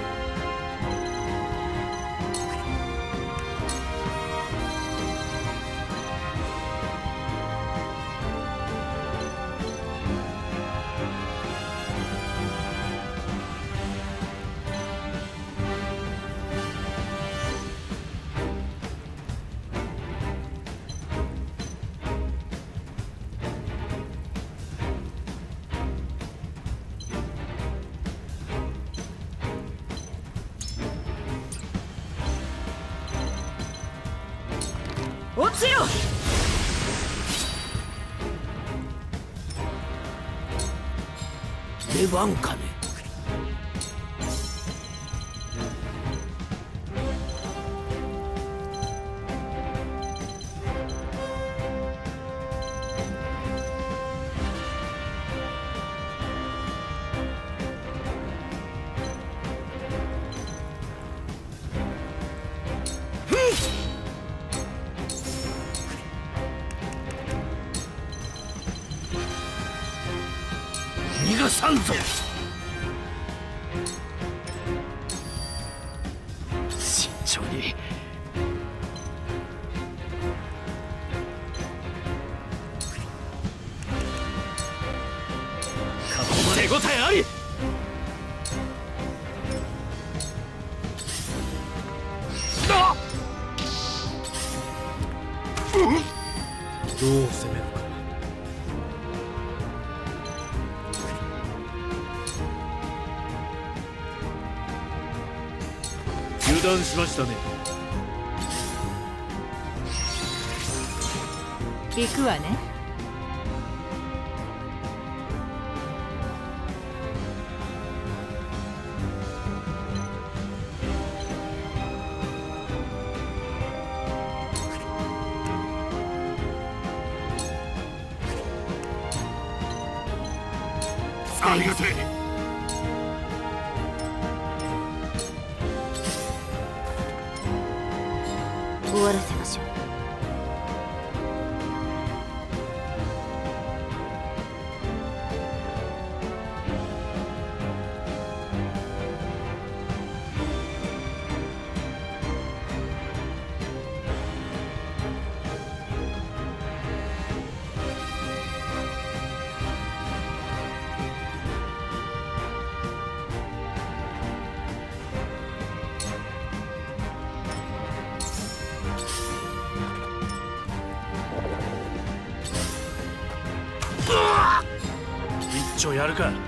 落ちろ。 出番かね。逃がさんぞ。慎重に。手応えあり。あっ、 どう攻めるか。油断しましたね。 行くわね。 ありがてえ。 終わらせましょう。 一丁やるか。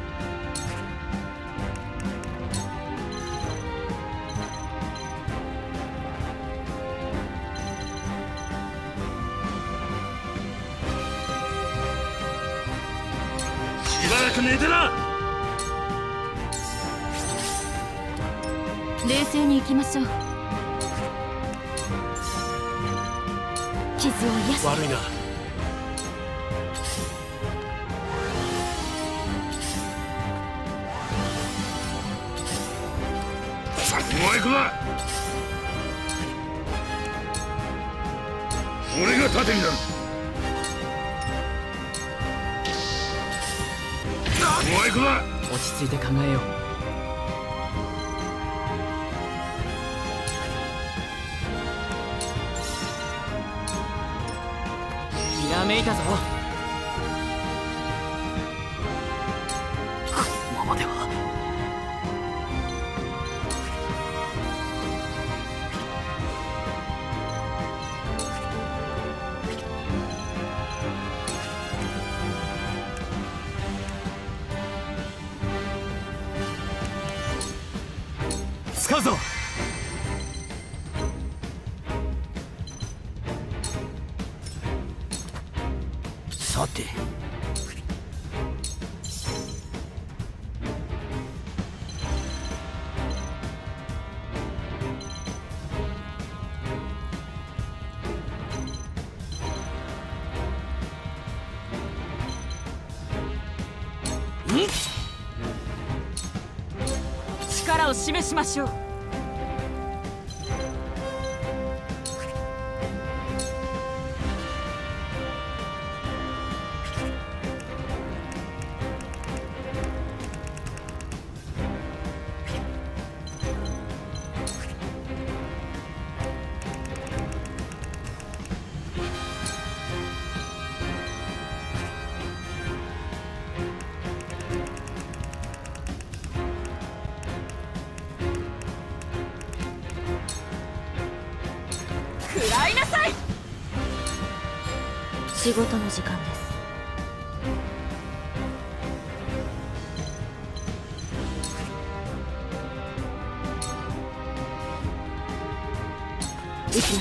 しばらく寝てな。 冷静に行きましょう。傷を癒す。 悪いな。 お前か。俺が盾になる。お前か。 落ち着いて考えよう。ひらめいたぞ。このままでは。使うぞ。さて力を示しましょう。食らいなさい。 仕事の時間です。行きます。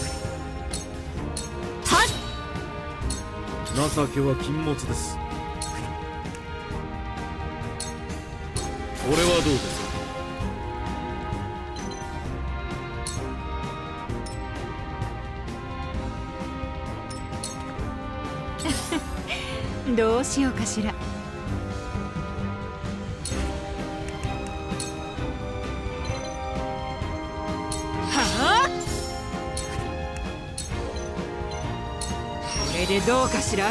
はっ。 情けは禁物です。これはどうですか。 どうしようかしら。はあ、これでどうかしら。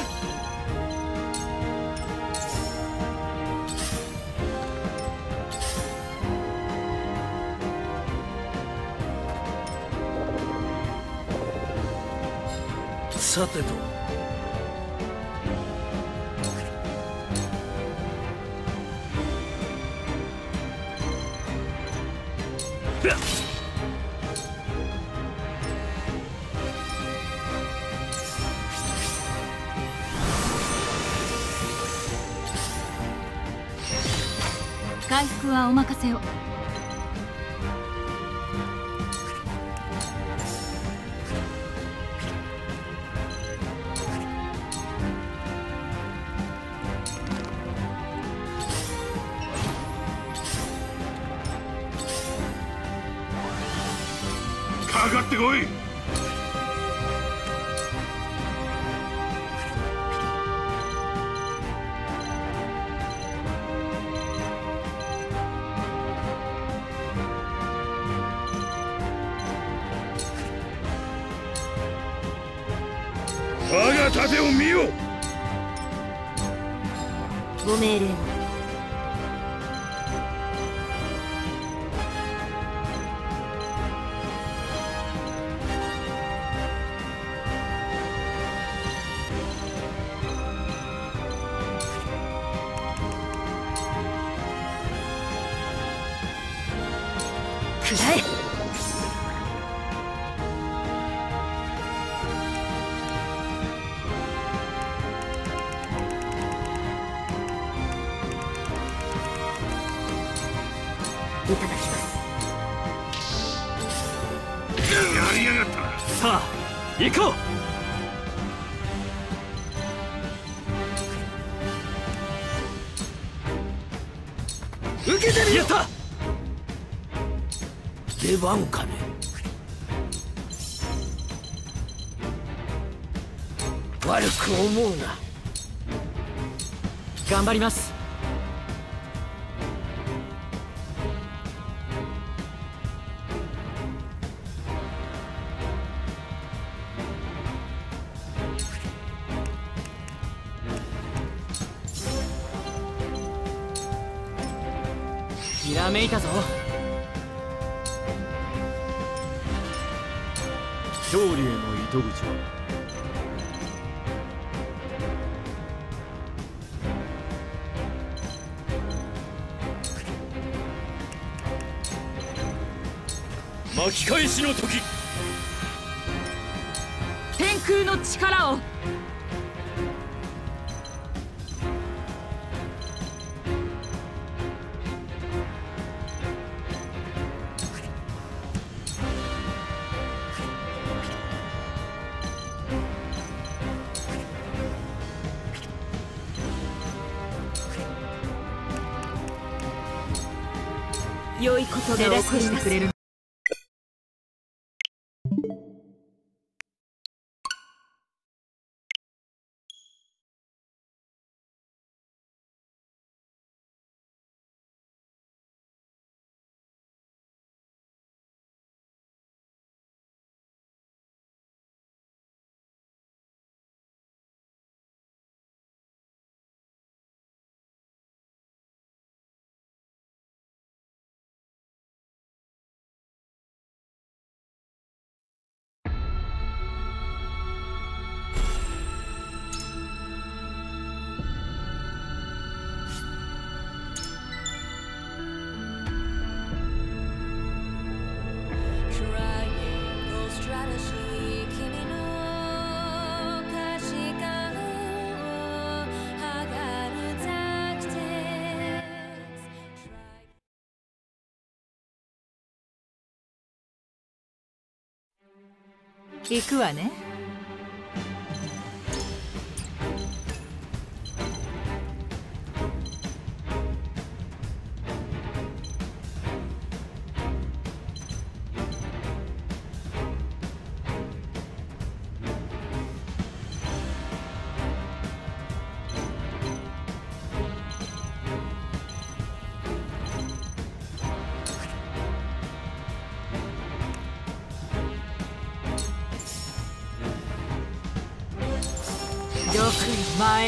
さてと。 回復はお任せを。 かかってこい。我が盾を見よ。 ご命令を。くらえ。いただきます。 やりやがった。 さあ行こう。 受けてみよ。やった。 出番かね。悪く思うな。 頑張ります。ひらめいたぞ。 勝利への糸口は巻き返しの時。 天空の力を。良いことが起こしてくれる。行くわね。よく前。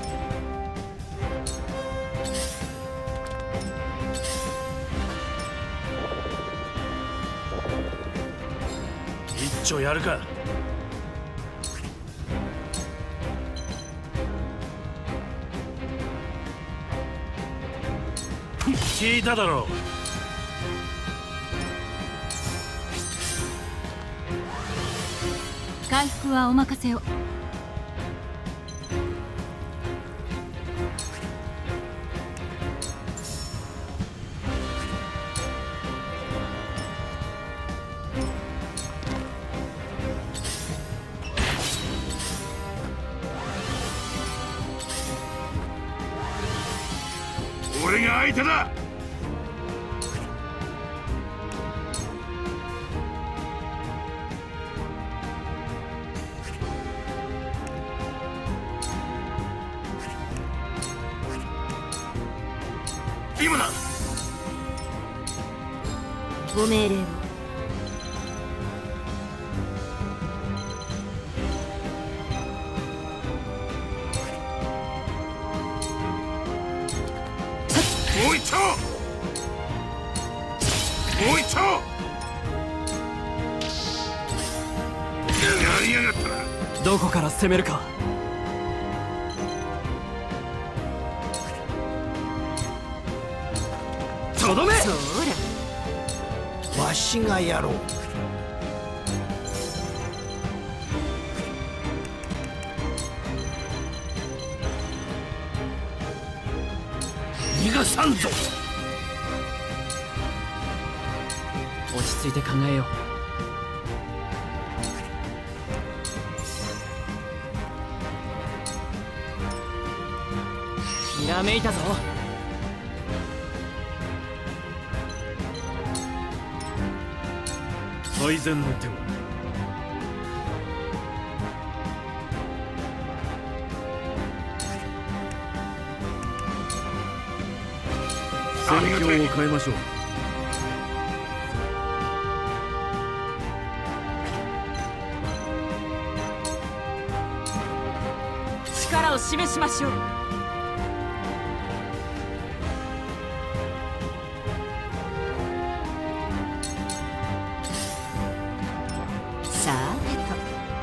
一丁やるか。聞いただろう。 回復はお任せを。 俺が相手だ。今だ。 ご命令を。 もう一丁。もう一丁。やりやがったな。 どこから攻めるか。とどめ。 そらわしがやろう。逃がさんぞ。 落ち着いて考えよう。ひらめいたぞ。 改善の手を。戦況を変えましょう。 力を示しましょう。さてと。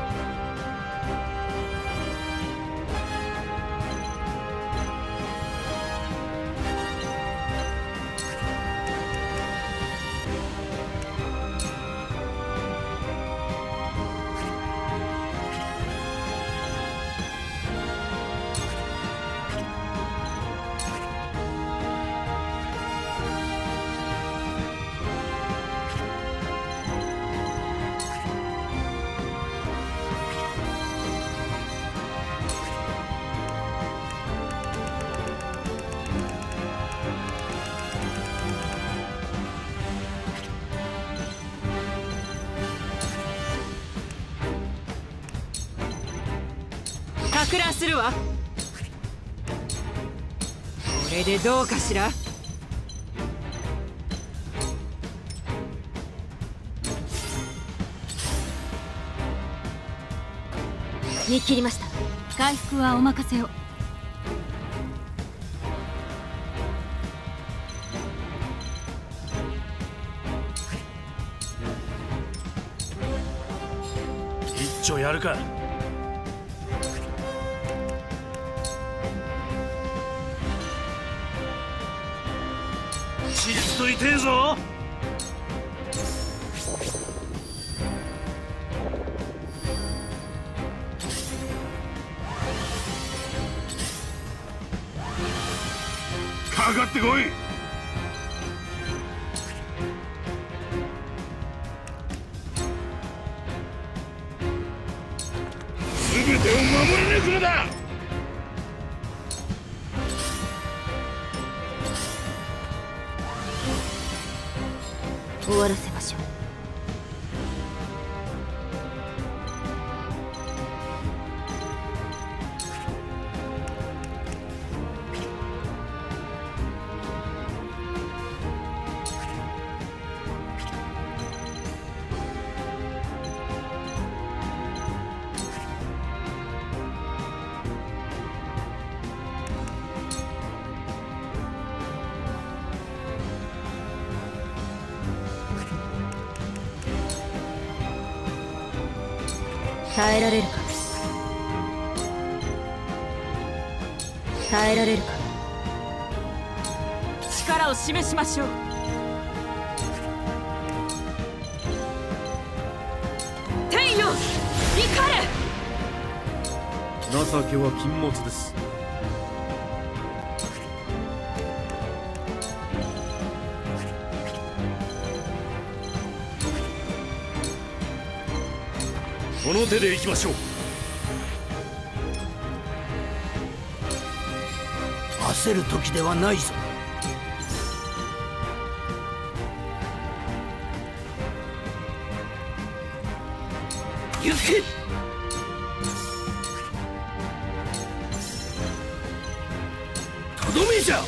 か乱するわ。これでどうかしら。 見切りました。回復はお任せを。 一丁やるか。ちっと痛えぞ。 かかってこい。全てを守り抜くのだ。 終わらせましょう。耐えられるか。耐えられるか。 力を示しましょう。天よ、怒れ。 情けは禁物です。 この手で行きましょう。 焦る時ではないぞ。行け。とどめじゃ。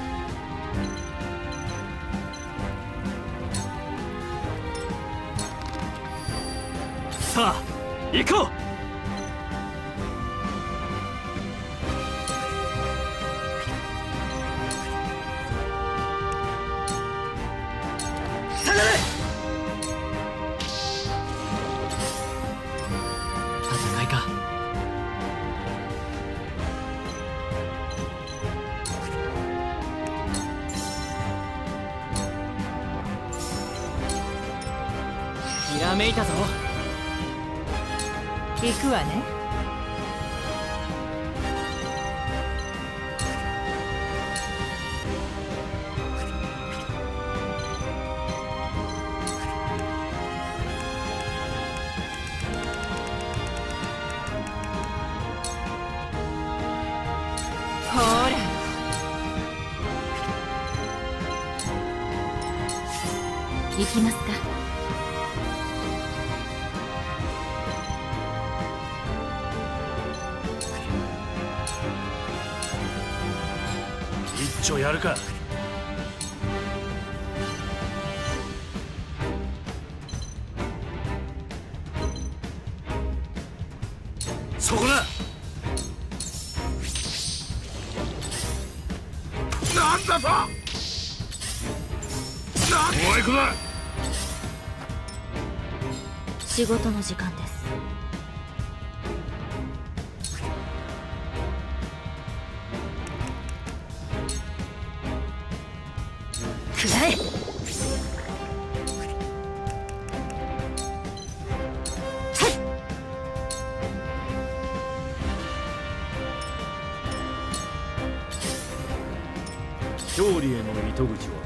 さあ行こう。 下がれ。 戦いか。ひらめいたぞ。 行くわね。ほら。 行きますか。 一丁やるか。そこだ。 なんだと。おいこら。 仕事の時間です。くらえ。 勝利への糸口は。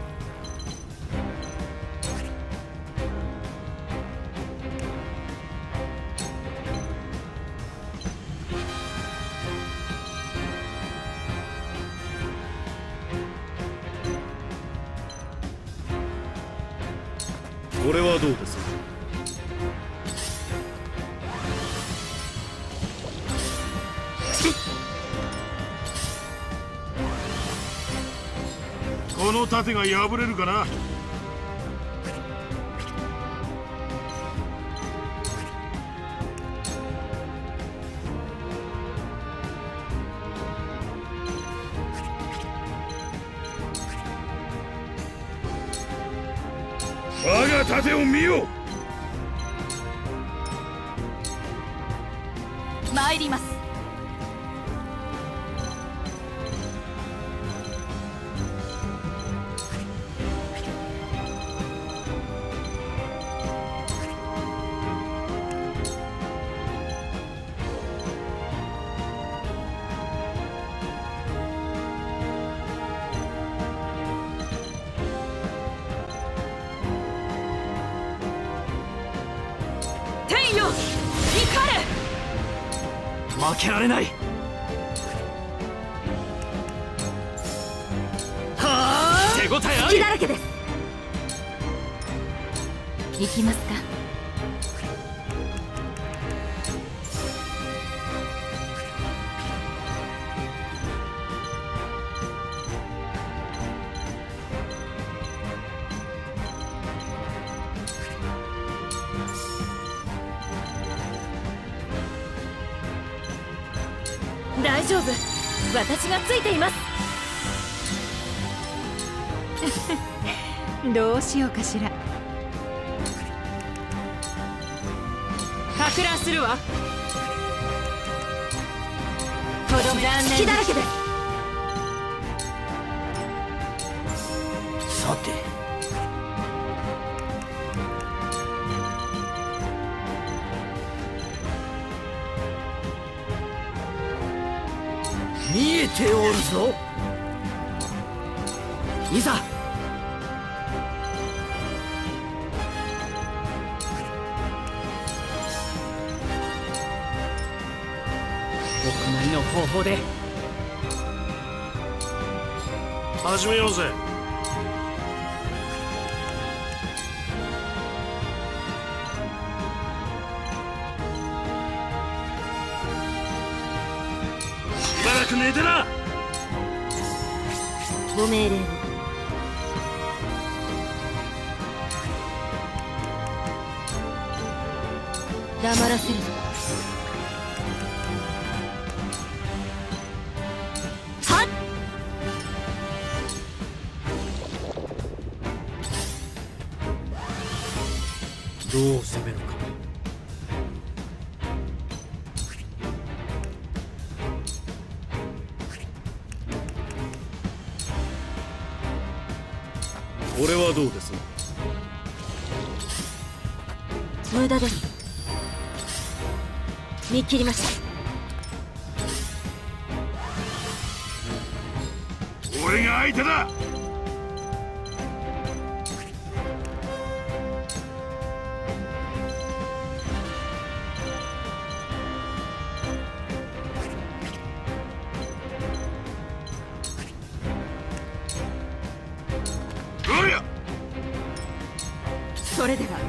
これはどうです？ この盾が破れるかな。我が盾を見よ。 参ります。天よ、怒れ。 負けられない。はあ、手応えあり。 隙だらけです。行きますか。大丈夫、私がついています。どうしようかしら。 か乱するわ。 とどめ、隙だらけです。 さて、見えておるぞ。いざ。 僕なりの方法で始めようぜ。しばらく寝てな。 ご命令を。黙らせるぞ。はっ。 どう攻めるか。これはどうです？ 無駄です。見切りました。 俺が相手だ。おりゃ。 それでは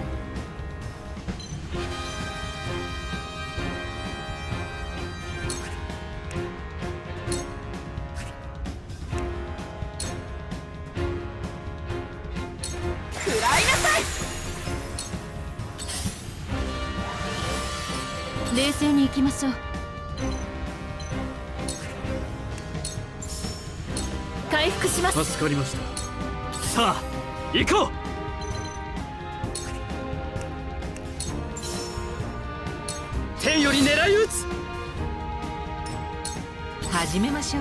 冷静に行きましょう。回復します。 助かりました。さあ行こう。天より狙い撃つ。 始めましょう。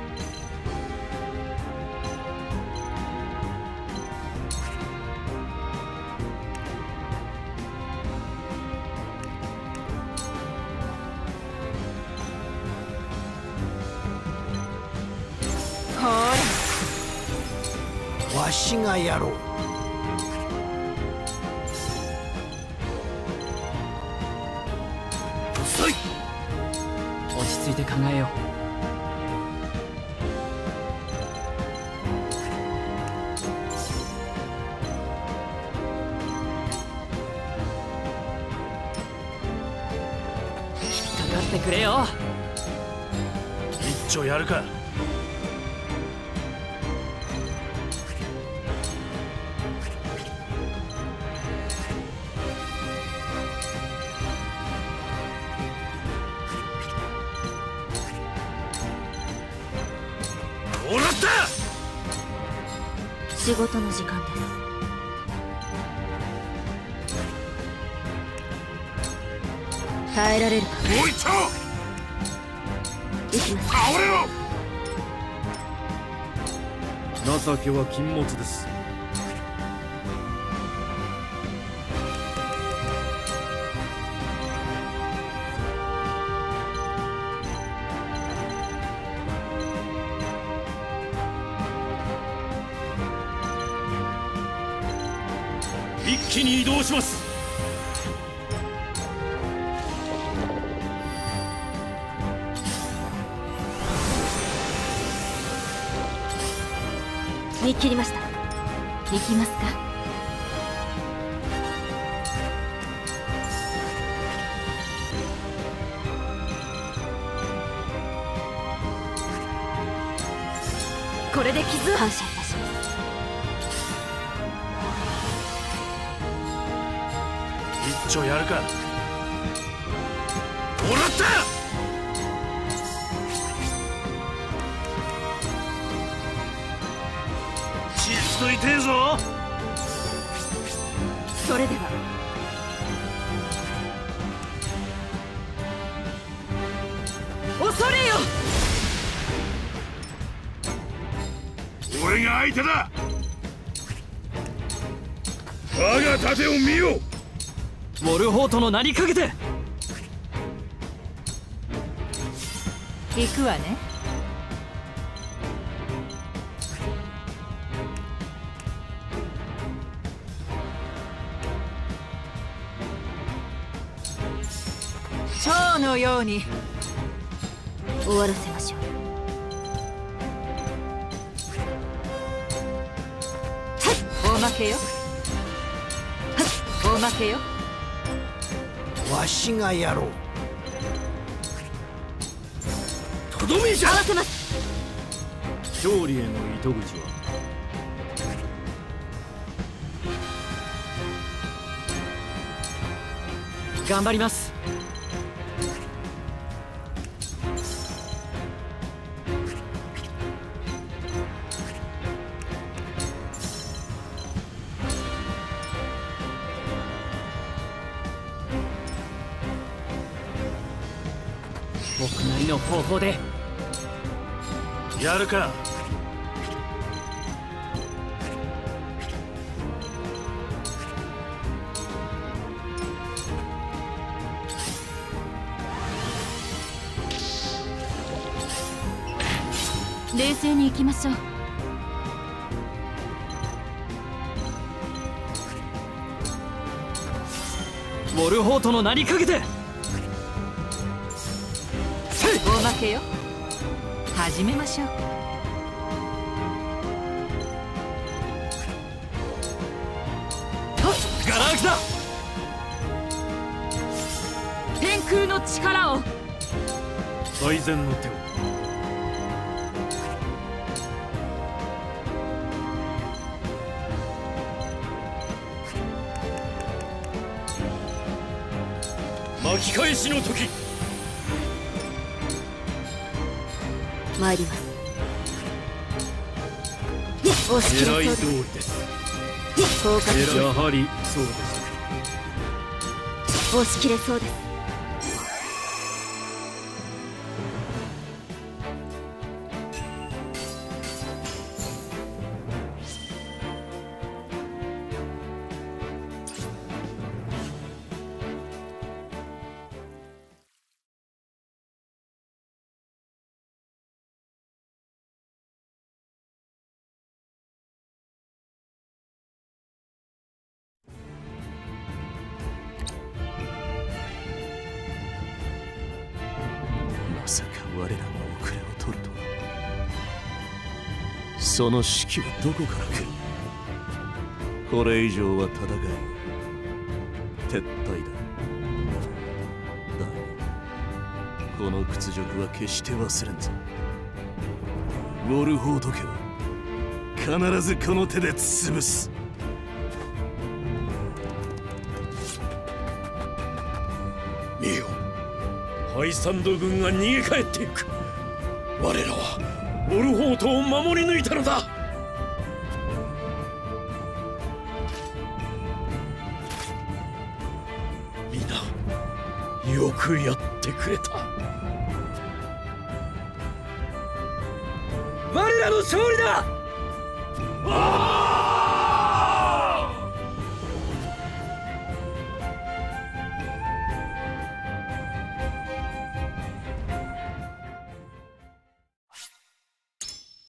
わしがやろう。遅い。 落ち着いて考えよう。引っかかってくれよ。 一丁やるか。もらった。 仕事の時間です。耐えられるか。 もう一丁。 行きます。 倒れろ。 情けは禁物です。一気に移動します。 見切りました。行きますか。これで傷を感謝いたします。 一丁やるか。もらった。ちっと痛えぞ。 それでは恐れよ。 俺が相手だ。我が盾を見よ。 ウォルホートの名にかけて。 行くわね。蝶のように終わらせましょう。 おまけよ。おまけよ。 わしがやろう。 とどめじゃ。 合わせます。 勝利への糸口は。 頑張ります。僕なりの方法で。 やるか。 冷静に行きましょう。 ウォルホートの名にかけて。 おまけよ。始めましょう。 ガラ空きだ。 天空の力を。 最善の手を。 巻き返しの時。 参ります。押し切れそう狙いです。 通りです。 効果的やはりそうです。 押し切れそうです。 まさか我らが遅れを取るとは。その指揮はどこから来る。これ以上は戦い撤退だ。だがこの屈辱は決して忘れんぞ。ウォルホート家は必ずこの手で潰す。 見よ、ハイサンド軍が逃げ帰っていく。我らはウォルホートを守り抜いたのだ。皆よくやってくれた。 我らの勝利だ。 ああ